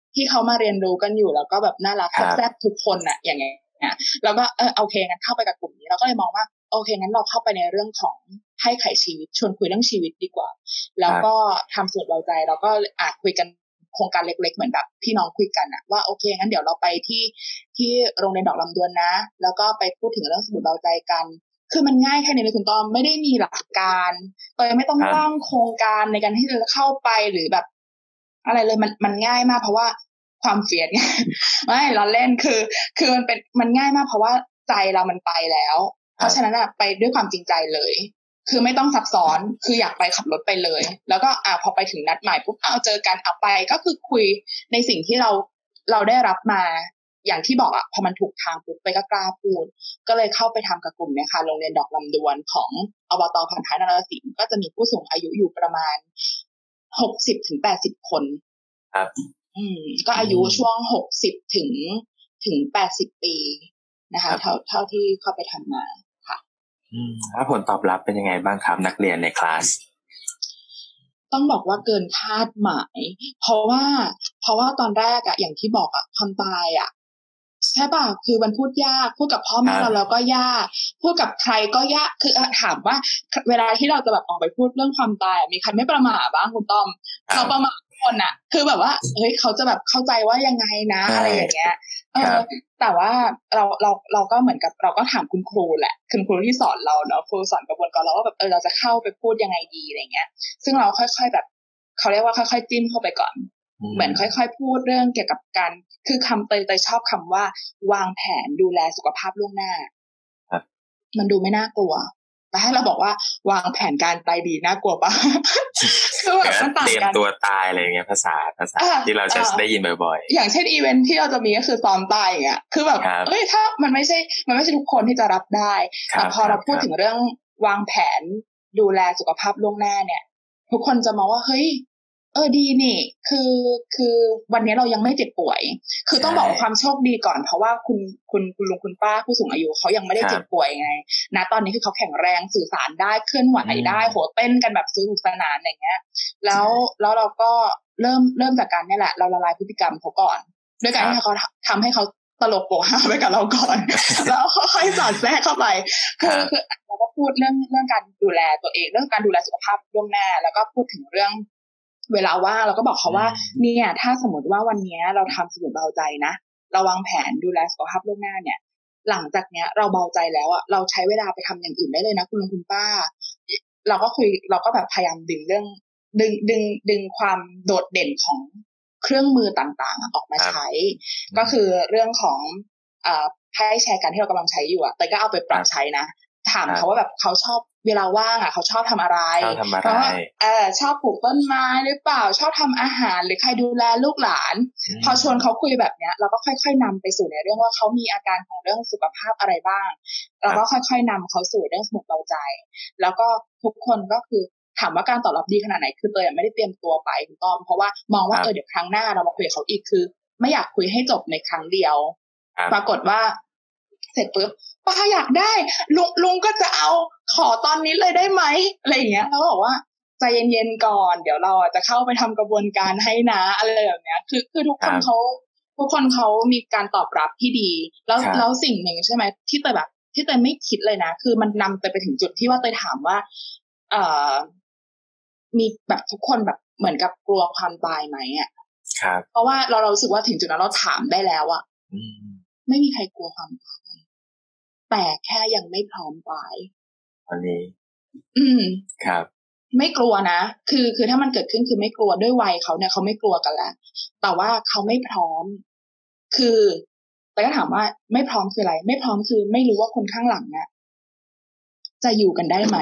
Speaker 2: ที่เขามาเรียนรู้กันอยู่แล้วก็แบบน่ารักแซ่บๆทุกคนน่ะอย่างเงี้ยแล้วก็เออโอเคงั้นเข้าไปกับกลุ่มนี้เราก็เลยมองว่าโอเคงั้นเราเข้าไปในเรื่องของให้ไขชีวิตชวนคุยเรื่องชีวิตดีกว่าแล้วก็ทำสูตรเบาใจแล้วก็อาจคุยกันโครงการเล็กๆเหมือนแบบพี่น้องคุยกันอะว่าโอเคงั้นเดี๋ยวเราไปที่ที่โรงเรียนดอกลำดวนนะแล้วก็ไปพูดถึงเรื่องสมุดเบาใจกันคือมันง่ายแค่นี้เลยคุณต้อมไม่ได้มีหลักการตัวไม่ต้องร่างโครงการในการที่จะเข้าไปหรือแบบอะไรเลยมันมันง่ายมากเพราะว่าความเฟียดเนี่ยไม่เราเล่นคือคือมันเป็นมันง่ายมากเพราะว่าใจเรามันไปแล้วเพราะฉะนั้นอะไปด้วยความจริงใจเลยคือไม่ต้องซับซ้อนคืออยากไปขับรถไปเลยแล้วก็อ่าพอไปถึงนัดหมายปุ๊บเอาเจอกันเอาไปก็คือคุยในสิ่งที่เราเราได้รับมาอย่างที่บอกอ่ะพอมันถูกทางปุ๊บไปก็กล้าพูดก็เลยเข้าไปทำกับกลุ่มเนี่ยค่ะโรงเรียนดอกลำดวนของอบต.พันท้ายนรสิงห์ก็จะมีผู้สูงอายุอยู่ประมาณหกสิบถึงแปดสิบคน
Speaker 1: ครับ
Speaker 2: อืมก็อายุช่วงหกสิบถึงถึงแปดสิบปีนะคะเท่าเท่าที่เข้าไปทำมาค่ะ
Speaker 1: อืมแล้วผลตอบรับเป็นยังไงบ้างครับนักเรียนในคลาส
Speaker 2: ต้องบอกว่าเกินคาดหมายเพราะว่าเพราะว่าตอนแรกอะอย่างที่บอกอะความตายอะใช่ป่ะคือมันพูดยากพูดกับพ่อแม่เราแล้วก็ยากพูดกับใครก็ยากคือถามว่าเวลาที่เราจะแบบออกไปพูดเรื่องความตายมีใครไม่ประมาทบ้างคุณต้อมเราประมาทคนอะคือแบบว่าเฮ้ยเขาจะแบบเข้าใจว่ายังไงนะอะไรอย่างเงี้ยเออแต่ว่าเราเราเราก็เหมือนกับเราก็ถามคุณครูแหละคุณครูที่สอนเราเนาะครูสอนกระบวนการเราว่าแบบเออเราจะเข้าไปพูดยังไงดีอะไรเงี้ยซึ่งเราค่อยๆแบบเขาเรียกว่าค่อยๆจิ้มเข้าไปก่อนเหมือนค่อยๆพูดเรื่องเกี่ยวกับการคือคำเตยเตยชอบคำว่าวางแผนดูแลสุขภาพล่วงหน้ามันดูไม่น่ากลัวแต่ถ้าเราบอกว่าวางแผนการตายดีน่ากลัวปะคือแบบมันต่างกันเตรียม
Speaker 1: ตัวตายอะไรเงี้ยภาษาภาษาที่เราจะได้ยินบ่อย
Speaker 2: ๆอย่างเช่นอีเวนท์ที่เราจะมีก็คือซ้อมตายอย่างเงี้ยคือแบบเอ้ยถ้ามันไม่ใช่มันไม่ใช่ทุกคนที่จะรับได้แต่พอเราพูดถึงเรื่องวางแผนดูแลสุขภาพล่วงหน้าเนี่ยทุกคนจะมองว่าเฮ้ยเออดีนี่คือคือวันนี้เรายังไม่เจ็บป่วยคือต้องบอกความโชคดีก่อนเพราะว่าคุณคุณคุณลุงคุณป้าผู้สูงอายุเขายังไม่ได้เจ็บป่วยไงนะตอนนี้คือเขาแข็งแรงสื่อสารได้เคลื่อนไหวได้โหเต้นกันแบบสนุกสนานอย่างเงี้ยแล้วแล้วเราก็เริ่มเริ่มจากการนี่แหละเราละลายพฤติกรรมเขาก่อนด้วยการที่เขาทำให้เขาตลกโปกฮาไปกับเราก่อนแล้วค่อยๆสอดแทรกเข้าไปคือคือเราก็พูดเรื่องเรื่องการดูแลตัวเองเรื่องการดูแลสุขภาพล่วงหน้าแล้วก็พูดถึงเรื่องเวลาว่างเราก็บอกเขาว่าเนี่ยถ้าสมมติว่าวันนี้เราทำสมุดเบาใจนะเราวางแผนดูแลสุขภาพล่วงหน้าเนี่ยหลังจากเนี้ยเราเบาใจแล้วอ่ะเราใช้เวลาไปทำอย่างอื่นได้เลยนะคุณลุงคุณป้าเราก็คุยเราก็แบบพยายามดึงเรื่องดึงดึงดึงความโดดเด่นของเครื่องมือต่างๆออกมาใช้ก็คือเรื่องของอ่าไพ่แชร์กันที่เรากำลังใช้อยู่อ่ะแต่ก็เอาไปปรับใช้นะถามเขาว่าแบบเขาชอบเวลาว่างอ่ะเขาชอบทำอะไรเพราะว่าเออชอบปลูกต้นไม้หรือเปล่าชอบทำอาหารหรือใครดูแลลูกหลานพอชวนเขาคุยแบบเนี้ยเราก็ค่อยๆนำไปสู่ในเรื่องว่าเขามีอาการของเรื่องสุขภาพอะไรบ้างเราก็ค่อยๆนำเขาสู่เรื่องสมุดเบาใจแล้วก็ทุกคนก็คือถามว่าการตอบรับดีขนาดไหนคือเตยไม่ได้เตรียมตัวไปคุณต้อมเพราะว่ามองว่าเออเดี๋ยวครั้งหน้าเรามาคุยกับเขาอีกคือไม่อยากคุยให้จบในครั้งเดียวปรากฏว่าเสร็จปุ๊บป้าอยากได้ลุงลุงก็จะเอาขอตอนนี้เลยได้ไหมอะไรอย่างเงี้ยแล้วบอกว่าใจเย็นๆก่อนเดี๋ยวเราจะเข้าไปทำกระบวนการให้นะอะไรแบบเนี้ยคือคือทุกคนเขาทุกคนเขามีการตอบรับที่ดีแล้วแล้วสิ่งหนึ่งใช่ไหมที่เตยแบบที่เตยไม่คิดเลยนะคือมันนำเตยไปถึงจุดที่ว่าเตยถามว่าเอ่อมีแบบทุกคนแบบเหมือนกับกลัวความตายไหมอ่ะ
Speaker 1: ครับ
Speaker 2: เพราะว่าเราเรารู้สึกว่าถึงจุดนั้นเราถามได้แล้วอ่ะไม่มีใครกลัวความตายแต่แค่ยังไม่พร้อมตาย
Speaker 1: อันนี้
Speaker 2: อืม
Speaker 1: ครับ
Speaker 2: ไม่กลัวนะคือคือถ้ามันเกิดขึ้นคือไม่กลัวด้วยวัยเขาเนี่ยเขาไม่กลัวกันแล้วแต่ว่าเขาไม่พร้อมคือแต่ก็ถามว่าไม่พร้อมคืออะไรไม่พร้อมคือไม่รู้ว่าคนข้างหลังเนี่ยจะอยู่กันได้ไหม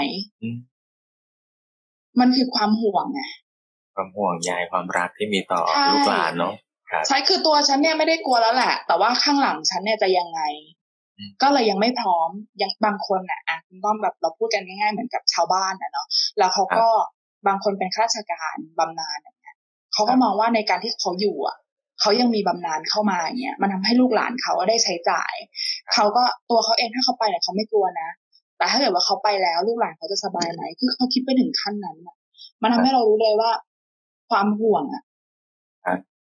Speaker 2: มันคือความห่วงไง
Speaker 1: ความห่วงใยความรักที่มีต่อลูกหลานเนาะ
Speaker 2: ใช่คือตัวฉันเนี่ยไม่ได้กลัวแล้วแหละแต่ว่าข้างหลังฉันเนี่ยจะยังไงก็เลยยังไม่พร้อมยังบางคนอ่ะอ่ะคุณต้องแบบเราพูดกันง่ายๆเหมือนกับชาวบ้านนะเนาะแล้วเขาก็บางคนเป็นข้าราชการบำนาญอย่างเงี้ยเขาก็มองว่าในการที่เขาอยู่อ่ะเขายังมีบำนาญเข้ามาอย่างเงี้ยมันทำให้ลูกหลานเขาได้ใช้จ่ายเขาก็ตัวเขาเองถ้าเขาไปเนี่ยเขาไม่กลัวนะแต่ถ้าเกิดว่าเขาไปแล้วลูกหลานเขาจะสบายไหมคือเขาคิดไปถึงขั้นนั้นอ่ะมันทำให้เรารู้เลยว่าความห่วงอ่ะ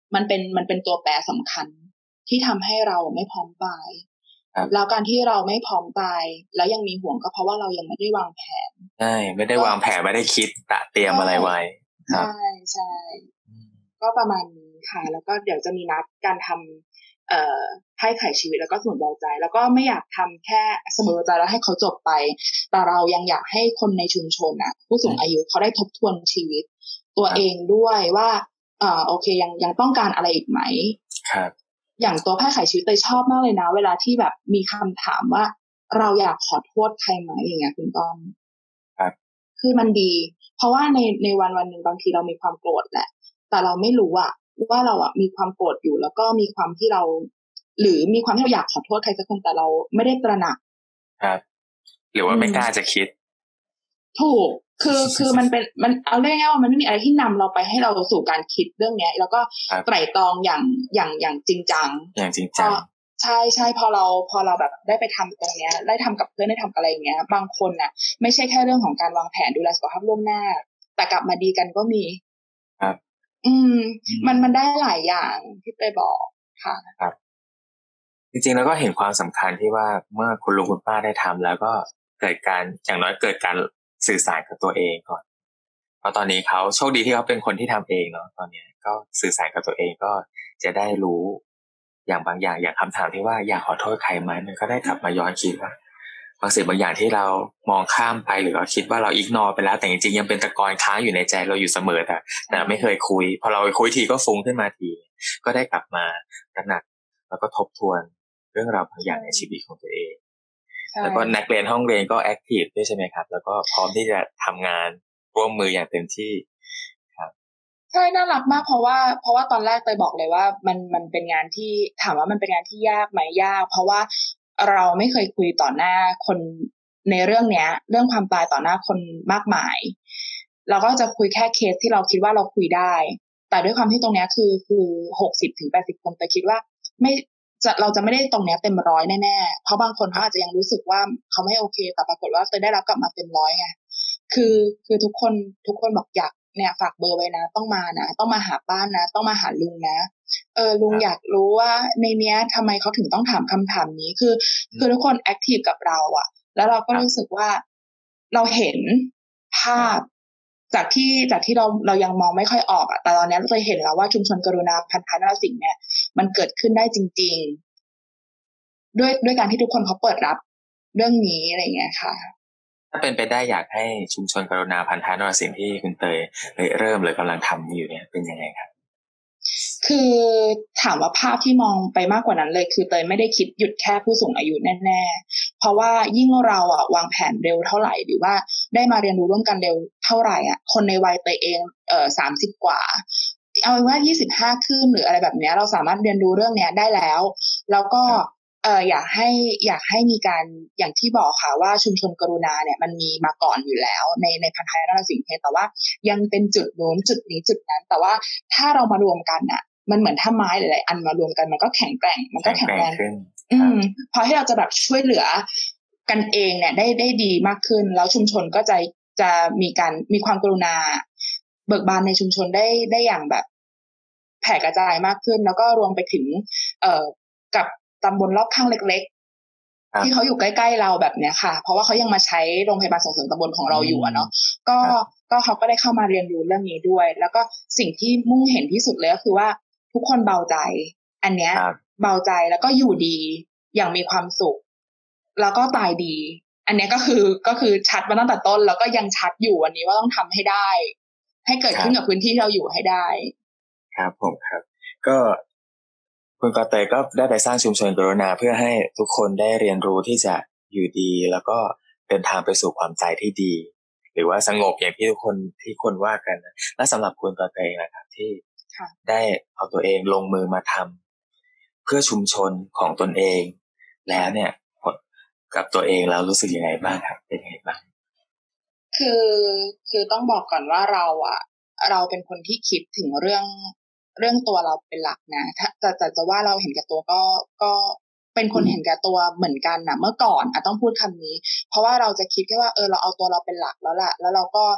Speaker 2: มันเป็นมันเป็นตัวแปรสำคัญที่ทำให้เราไม่พร้อมตายแล้วการที่เราไม่พร้อมตายแล้วยังมีห่วงก็เพราะว่าเรายังไม่ได้วางแผน
Speaker 1: ใช่ไม่ได้วางแผนไม่ได้คิดตะเตรียมอะไรไว้
Speaker 2: ใช่ใช่ก็ประมาณนี้ค่ะแล้วก็เดี๋ยวจะมีนัดการทำเอ่อไพ่ไขชีวิตแล้วก็สมุดเบาใจแล้วก็ไม่อยากทำแค่สมุดเบาใจแล้วให้เขาจบไปแต่เรายังอยากให้คนในชุมชนอ่ะผู้สูงอายุเขาได้ทบทวนชีวิตตัวเองด้วยว่าเอ่อโอเคยังยังต้องการอะไรอีกไหม
Speaker 1: ครับ
Speaker 2: อย่างตัวไพ่ไขชีวิตเตยชอบมากเลยนะเวลาที่แบบมีคำถามว่าเราอยากขอโทษใครไหมอย่างเงี้ยคุณต้อม
Speaker 1: ครับ
Speaker 2: คือมันดีเพราะว่าในในวันวันหนึ่งบางทีเรามีความโกรธแหละแต่เราไม่รู้อะว่าเราอะมีความโกรธอยู่แล้วก็มีความที่เราหรือมีความที่เราอยากขอโทษใครสักคนแต่เราไม่ได้ตระหนัก
Speaker 1: ครับหรือว่าไม่กล้าจะคิด
Speaker 2: ถูกคือคือมันเป็นมันเอาเรียกง่ายๆว่ามันไม่มีอะไรที่นำเราไปให้เราสู่การคิดเรื่องนี้แล้วก็ไตร่ตรองอย่างอย่างอย่างจริงจัง
Speaker 1: อย่างจริงจัง
Speaker 2: ใช่ใช่พอเราพอเราแบบได้ไปทำตรงเนี้ยได้ทำกับเพื่อนได้ทำอะไรอย่างเงี้ยบางคนน่ะไม่ใช่แค่เรื่องของการวางแผนดูแลสุขภาพล่วงหน้าแต่กลับมาดีกันก็มี
Speaker 1: ครับ
Speaker 2: อืมมันมันได้หลายอย่างที่ไปบอกค่ะ
Speaker 1: ครับจริงๆแล้วก็เห็นความสำคัญที่ว่าเมื่อคุณลุงคุณป้าได้ทำแล้วก็เกิดการอย่างน้อยเกิดการสื่อสารกับตัวเองก่อนเพราะตอนนี้เขาโชคดีที่เขาเป็นคนที่ทำเองเนาะตอนนี้ก็สื่อสารกับตัวเองก็จะได้รู้อย่างบางอย่างอย่างคำถามที่ว่าอยากขอโทษใครไหมมันก็ได้กลับมาย้อนคิดว่าบางสิ่งบางอย่างที่เรามองข้ามไปหรือเราคิดว่าเราอิกนอร์ไปแล้วแต่จริงๆยังเป็นตะกอนค้างอยู่ในใจเราอยู่เสมอแต่แต่ไม่เคยคุยพอเราคุยทีก็ฟุ้งขึ้นมาทีก็ได้กลับมาตระหนักแล้วก็ทบทวนเรื่องราวบางอย่างในชีวิตของตัวเองแล้วก็นักเรียนห้องเรียนก็แอคทีฟด้วยใช่ไหมครับแล้วก็พร้อมที่จะทำงานร่วมมืออย่างเต็มที่ครับ
Speaker 2: ใช่น่ารักมากเพราะว่าเพราะว่าตอนแรกเตยบอกเลยว่ามันมันเป็นงานที่ถามว่ามันเป็นงานที่ยากไหมยากเพราะว่าเราไม่เคยคุยต่อหน้าคนในเรื่องเนี้ยเรื่องความตายต่อหน้าคนมากมายเราก็จะคุยแค่เคสที่เราคิดว่าเราคุยได้แต่ด้วยความที่ตรงเนี้ยคือคือหกสิบถึงแปดสิบคนเตยคิดว่าไม่จะเราจะไม่ได้ตรงเนี้ยเต็มร้อยแน่ๆเพราะบางคนเขาอาจจะยังรู้สึกว่าเขาไม่โอเคแต่ปรากฏว่าเตยได้รับกลับมาเต็มร้อยไงคือคือทุกคนทุกคนบอกอยากเนี่ยฝากเบอร์ไว้นะต้องมานะต้องมาหาป้านะต้องมาหาลุงนะเออลุงอยากรู้ว่าในเนี้ยทำไมเขาถึงต้องถามคำถามนี้คือคือทุกคนแอคทีฟกับเราอะแล้วเราก็รู้สึกว่าเราเห็นภาพจากที่จากที่เราเรายังมองไม่ค่อยออกอะแต่ตอนนี้เราเคยเห็นแล้วว่าชุมชนกรุณาพันธนรสิงห์เนี่ยมันเกิดขึ้นได้จริงๆด้วยด้วยการที่ทุกคนเขาเปิดรับเรื่องนี้อะไรอย่างเงี้ยค่ะ
Speaker 1: ถ้าเป็นไปได้อยากให้ชุมชนกรุณาพันธนรสิงห์ที่คุณเตยเริ่มหรือกำลังทำอยู่เนี่ยเป็นยังไงครับ
Speaker 2: คือถามว่าภาพที่มองไปมากกว่านั้นเลยคือเตยไม่ได้คิดหยุดแค่ผู้สูงอายุแน่ๆเพราะว่ายิ่งเราอ่ะวางแผนเร็วเท่าไหร่หรือว่าได้มาเรียนรู้ร่วมกันเร็วเท่าไหร่อ่ะคนในวัยเตยเองเอ่อสามสิบกว่าเอาเป็นว่ายี่สิบห้าขึ้นหรืออะไรแบบนี้เราสามารถเรียนรู้เรื่องนี้ได้แล้วแล้วก็เอ่ออยากให้อยากให้มีการอย่างที่บอกค่ะว่าชุมชนกรุณาเนี่ยมันมีมาก่อนอยู่แล้วในในพันธะนรสิงห์เพชรแต่ว่ายังเป็นจุดโน้นจุดนี้จุดนั้นแต่ว่าถ้าเรามารวมกันน่ะมันเหมือนถ้าไม้หลายๆอันมารวมกันมันก็แข็งแกร่งมันก็แข็งแรง
Speaker 1: ขึ้น
Speaker 2: อืมพอที่เราจะแบบช่วยเหลือกันเองเนี่ยได้ได้ดีมากขึ้นแล้วชุมชนก็จะจะมีการมีความกรุณาเบิกบานในชุมชนได้ได้อย่างแบบแผ่กระจายมากขึ้นแล้วก็รวมไปถึงเอ่อกับตำบลรอบข้างเล็กๆที่เขาอยู่ใกล้ๆเราแบบเนี้ยค่ะเพราะว่าเขายังมาใช้โรงพยาบาลส่งเสริมตำบลของเราอยู่อะเนาะก็ก็เขาก็ได้เข้ามาเรียนรู้เรื่องนี้ด้วยแล้วก็สิ่งที่มุ่งเห็นที่สุดเลยก็คือว่าทุกคนเบาใจอันเนี้ยเบาใจแล้วก็อยู่ดีอย่างมีความสุขแล้วก็ตายดีอันเนี้ยก็คือก็คือชัดมาตั้งแต่ต้นแล้วก็ยังชัดอยู่วันนี้ว่าต้องทำให้ได้ให้เกิดขึ้นกับพื้นที่ที่เราอยู่ให้ได้
Speaker 1: ครับผมครับก็คุณกอเตยก็ได้ไปสร้างชุมชนกรุณาเพื่อให้ทุกคนได้เรียนรู้ที่จะอยู่ดีแล้วก็เดินทางไปสู่ความใจที่ดีหรือว่าสงบอย่างที่ทุกคนที่คนว่ากันและสำหรับคุณกอเตยนะครับที่ได้เอาตัวเองลงมือมาทำเพื่อชุมชนของตนเองแล้วเนี่ยกับตัวเองแล้วรู้สึกยังไงบ้างครับเป็นยังไงบ้าง
Speaker 2: คือคือต้องบอกก่อนว่าเราอ่ะเราเป็นคนที่คิดถึงเรื่องเรื่องตัวเราเป็นหลักนะถ้าจะจะจะว่าเราเห็นแก่ตัวก็ก็เป็นคนเห็นแก่ตัวเหมือนกันนะเมื่อก่อนอ่ะต้องพูดคำนี้เพราะว่าเราจะคิดแค่ว่าเออเราเอาตัวเราเป็นหลักแล้วแหละแล้วเราก็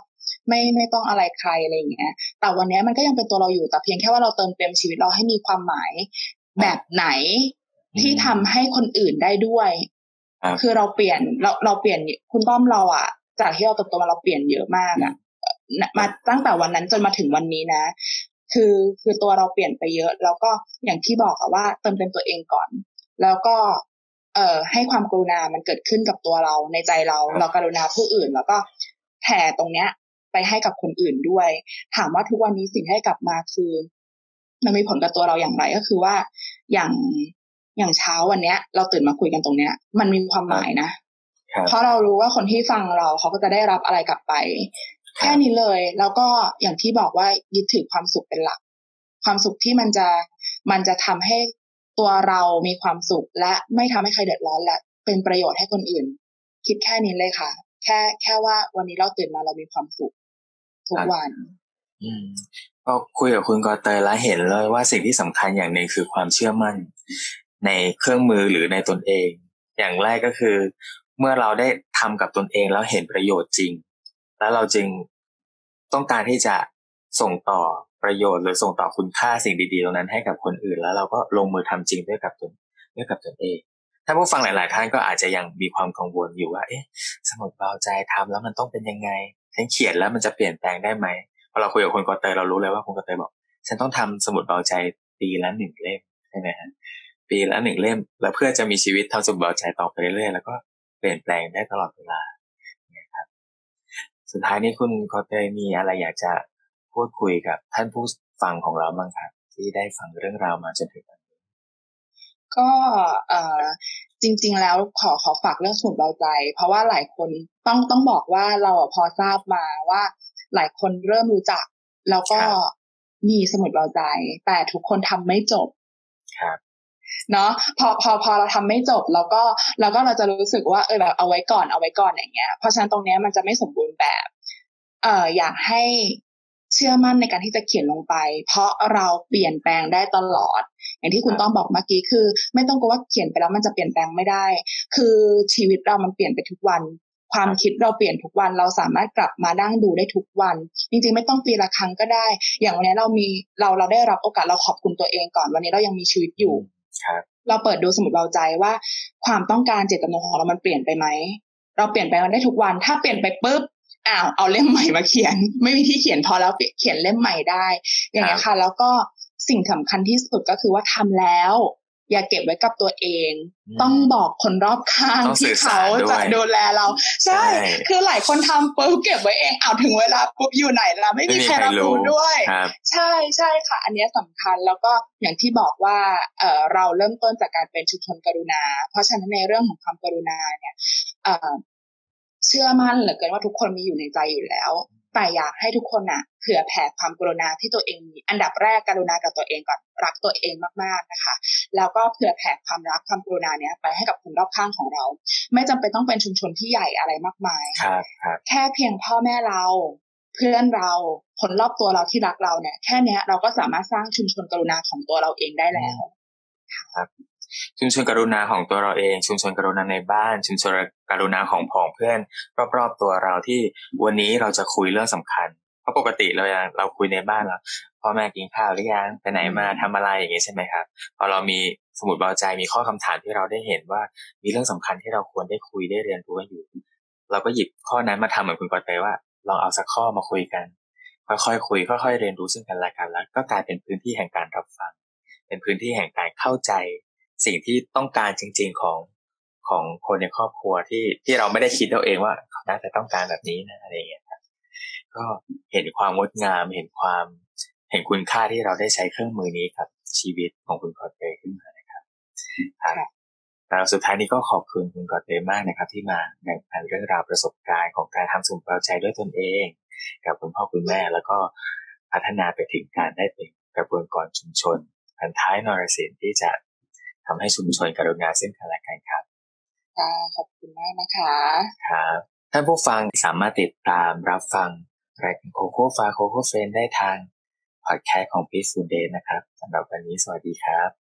Speaker 2: ไม่ไม่ต้องอะไรใครอะไรอย่างเงี้ยแต่วันนี้มันก็ยังเป็นตัวเราอยู่แต่เพียงแค่ว่าเราเติมเต็มชีวิตเราให้มีความหมายแบบไหนที่ทำให้คนอื่นได้ด้วยคือเราเปลี่ยนเราเราเปลี่ยนคุณป้อมเราอ่ะจากที่เราเติบโตมาเราเปลี่ยนเยอะมากอ่ะมาตั้งแต่วันนั้นจนมาถึงวันนี้นะคือคือตัวเราเปลี่ยนไปเยอะแล้วก็อย่างที่บอกอะว่าเติมเต็มตัวเองก่อนแล้วก็เอ่อให้ความกรุณามันเกิดขึ้นกับตัวเราในใจเราเรากรุณาผู้อื่นแล้วก็แผ่ตรงเนี้ยไปให้กับคนอื่นด้วยถามว่าทุกวันนี้สิ่งที่ให้กลับมาคือมันมีผลกับตัวเราอย่างไรก็คือว่าอย่างอย่างเช้าวันเนี้ยเราตื่นมาคุยกันตรงเนี้ยมันมีความหมายนะเพราะเรารู้ว่าคนที่ฟังเราเขาก็จะได้รับอะไรกลับไปแค่นี้เลยแล้วก็อย่างที่บอกว่ายึดถือความสุขเป็นหลักความสุขที่มันจะมันจะทำให้ตัวเรามีความสุขและไม่ทำให้ใครเดือดร้อนและเป็นประโยชน์ให้คนอื่นคิดแค่นี้เลยค่ะแค่แค่ว่าวันนี้เราตื่นมาเรามีความสุขทุกวัน
Speaker 1: อืมก็คุยกับคุณกอเตยแล้วเห็นเลยว่าสิ่งที่สำคัญอย่างหนึ่งคือความเชื่อมั่นในเครื่องมือหรือในตนเองอย่างแรกก็คือเมื่อเราได้ทำกับตนเองแล้วเห็นประโยชน์จริงแล้วเราจึงต้องการที่จะส่งต่อประโยชน์หรือส่งต่อคุณค่าสิ่งดีๆตรงนั้นให้กับคนอื่นแล้วเราก็ลงมือทำจริงด้วยกับตนด้วยกับตนเองถ้าผู้ฟังหลายๆท่านก็อาจจะยังมีความกังวลอยู่ว่าเอ๊ะสมุดเบาใจทำแล้วมันต้องเป็นยังไงฉันเขียนแล้วมันจะเปลี่ยนแปลงได้ไหมพอเราคุยกับคุณกอเตยเรารู้เลยว่าคุณกอเตยบอกฉันต้องทำสมุดเบาใจปีละหนึ่งเล่มใช่ไหมฮะปีละหนึ่งเล่มแล้วเพื่อจะมีชีวิตทำสมุดเบาใจต่อไปเรื่อยๆแล้วก็เปลี่ยนแปลงได้ตลอดเวลานะครับสุดท้ายนี้คุณกอเตยมีอะไรอยากจะพูดคุยกับท่านผู้ฟังของเราบ้างครับที่ได้ฟังเรื่องราวมาจนถึงวันนี้
Speaker 2: ก็เอ่อจริงๆแล้วขอขอฝากเรื่องสมุดเบาใจเพราะว่าหลายคนต้องต้องบอกว่าเราพอทราบมาว่าหลายคนเริ่มรู้จักแล้วก็มีสมุดเบาใจแต่ทุกคนทำไม่จบ
Speaker 1: ครับ
Speaker 2: เนาะพอพอพอเราทำไม่จบแล้วก็แล้วก็เราจะรู้สึกว่าเออแบบเอาไว้ก่อนเอาไว้ก่อนอย่างเงี้ยเพราะฉะนั้นตรงเนี้ยมันจะไม่สมบูรณ์แบบเอ่ออยากให้เชื่อมั่นในการที่จะเขียนลงไปเพราะเราเปลี่ยนแปลงได้ตลอดอย่างที่คุณต้องบอกเมื่อกี้คือไม่ต้องกลัวว่าเขียนไปแล้วมันจะเปลี่ยนแปลงไม่ได้คือชีวิตเรามันเปลี่ยนไปทุกวันความคิดเราเปลี่ยนทุกวันเราสามารถกลับมานั่งดูได้ทุกวันจริงๆไม่ต้องปีละครั้งก็ได้อย่างวันนี้เรามีเราเราได้รับโอกาสเราขอบคุณตัวเองก่อนวันนี้เรายังมีชีวิตอยู่เราเปิดดูสมุดเบาใจว่าความต้องการเจตจำนงของเรามันเปลี่ยนไปไหมเราเปลี่ยนไปมันได้ทุกวันถ้าเปลี่ยนไปปุ๊บอ้าวเอาเล่มใหม่มาเขียนไม่มีที่เขียนพอแล้วเขียนเล่มใหม่ได้อย่างเงี้ยค่ะแล้วก็สิ่งสำคัญที่สุดก็คือว่าทำแล้วอย่าเก็บไว้กับตัวเองต้องบอกคนรอบข้างที่เขาจะดูแลเราใช่คือหลายคนทำปุ๊บเก็บไว้เองเอาถึงเวลาปุ๊บอยู่ไหนแล้วไม่มีใครรับรู้ด้วยใช่ใช่ค่ะอันนี้สำคัญแล้วก็อย่างที่บอกว่าเออเราเริ่มต้นจากการเป็นชุมชนกรุณาเพราะฉะนั้นในเรื่องของความกรุณาเนี่ยเออเชื่อมั่นเหลือเกินว่าทุกคนมีอยู่ในใจอยู่แล้วแต่อยากให้ทุกคนน่ะเผื่อแผ่ความกรุณาที่ตัวเองมีอันดับแรกกรุณากับตัวเองก่อนรักตัวเองมากๆนะคะแล้วก็เผื่อแผ่ความรักความกรุณาเนี้ยไปให้กับคนรอบข้างของเราไม่จำเป็นต้องเป็นชุมชนที่ใหญ่อะไรมากมายแค่เพียงพ่อแม่เราเพื่อนเราคนรอบตัวเราที่รักเราเนี่ยแค่เนี้ยเราก็สามารถสร้างชุมชนกรุณาของตัวเราเองได้แล้ว
Speaker 1: ครับชุมชนกรุณาของตัวเราเองชุมชนกรุณาในบ้านชุมชนกรุณาของผองเพื่อนรอบๆตัวเราที่วันนี้เราจะคุยเรื่องสำคัญเพราะปกติเราเราคุยในบ้านแล้วพ่อแม่กินข้าวหรือยังไปไหนมาทำอะไรอย่างนี้ใช่ไหมครับพอเรามีสมุดเบาใจมีข้อคำถามที่เราได้เห็นว่ามีเรื่องสำคัญที่เราควรได้คุยได้เรียนรู้กันอยู่เราก็หยิบข้อนั้นมาทำเหมือนคุณกอเตยว่าลองเอาสักข้อมาคุยกันค่อยๆคุยค่อยๆเรียนรู้ซึ่งกันและกันแล้วก็กลายเป็นพื้นที่แห่งการรับฟังเป็นพื้นที่แห่งการเข้าใจสิ่งที่ต้องการจริงๆของของคนในครอบครัวที่ที่เราไม่ได้คิดเอาเองว่าเขาน่าจะต้องการแบบนี้นะอะไรอย่างเงี้ยครับก็เห็นความงดงามเห็นความเห็นคุณค่าที่เราได้ใช้เครื่องมือนี้กับชีวิตของคุณกอเตยขึ้นมานะครับครับแต่สุดท้ายนี้ก็ขอบคุณคุณกอเตยมากนะครับที่มาแบ่งปันเรื่องราวประสบการณ์ของการทำสมุดเบาใจด้วยตนเองกับคุณพ่อคุณแม่แล้วก็พัฒนาไปถึงการได้เป็นกระบวนการชุมชนพันท้ายนรสิงห์ที่จะทำให้ชุมชนกรุณาซึ่งกันและกันครับ
Speaker 2: ค่ะขอบคุณมากนะคะ
Speaker 1: ครับท่านผู้ฟังสามารถติดตามรับฟังรายการโคโค่ฟาโคโค่เฟรนได้ทางพอดแคสต์ของ Peaceful Day นะครับสำหรับวันนี้สวัสดีครับ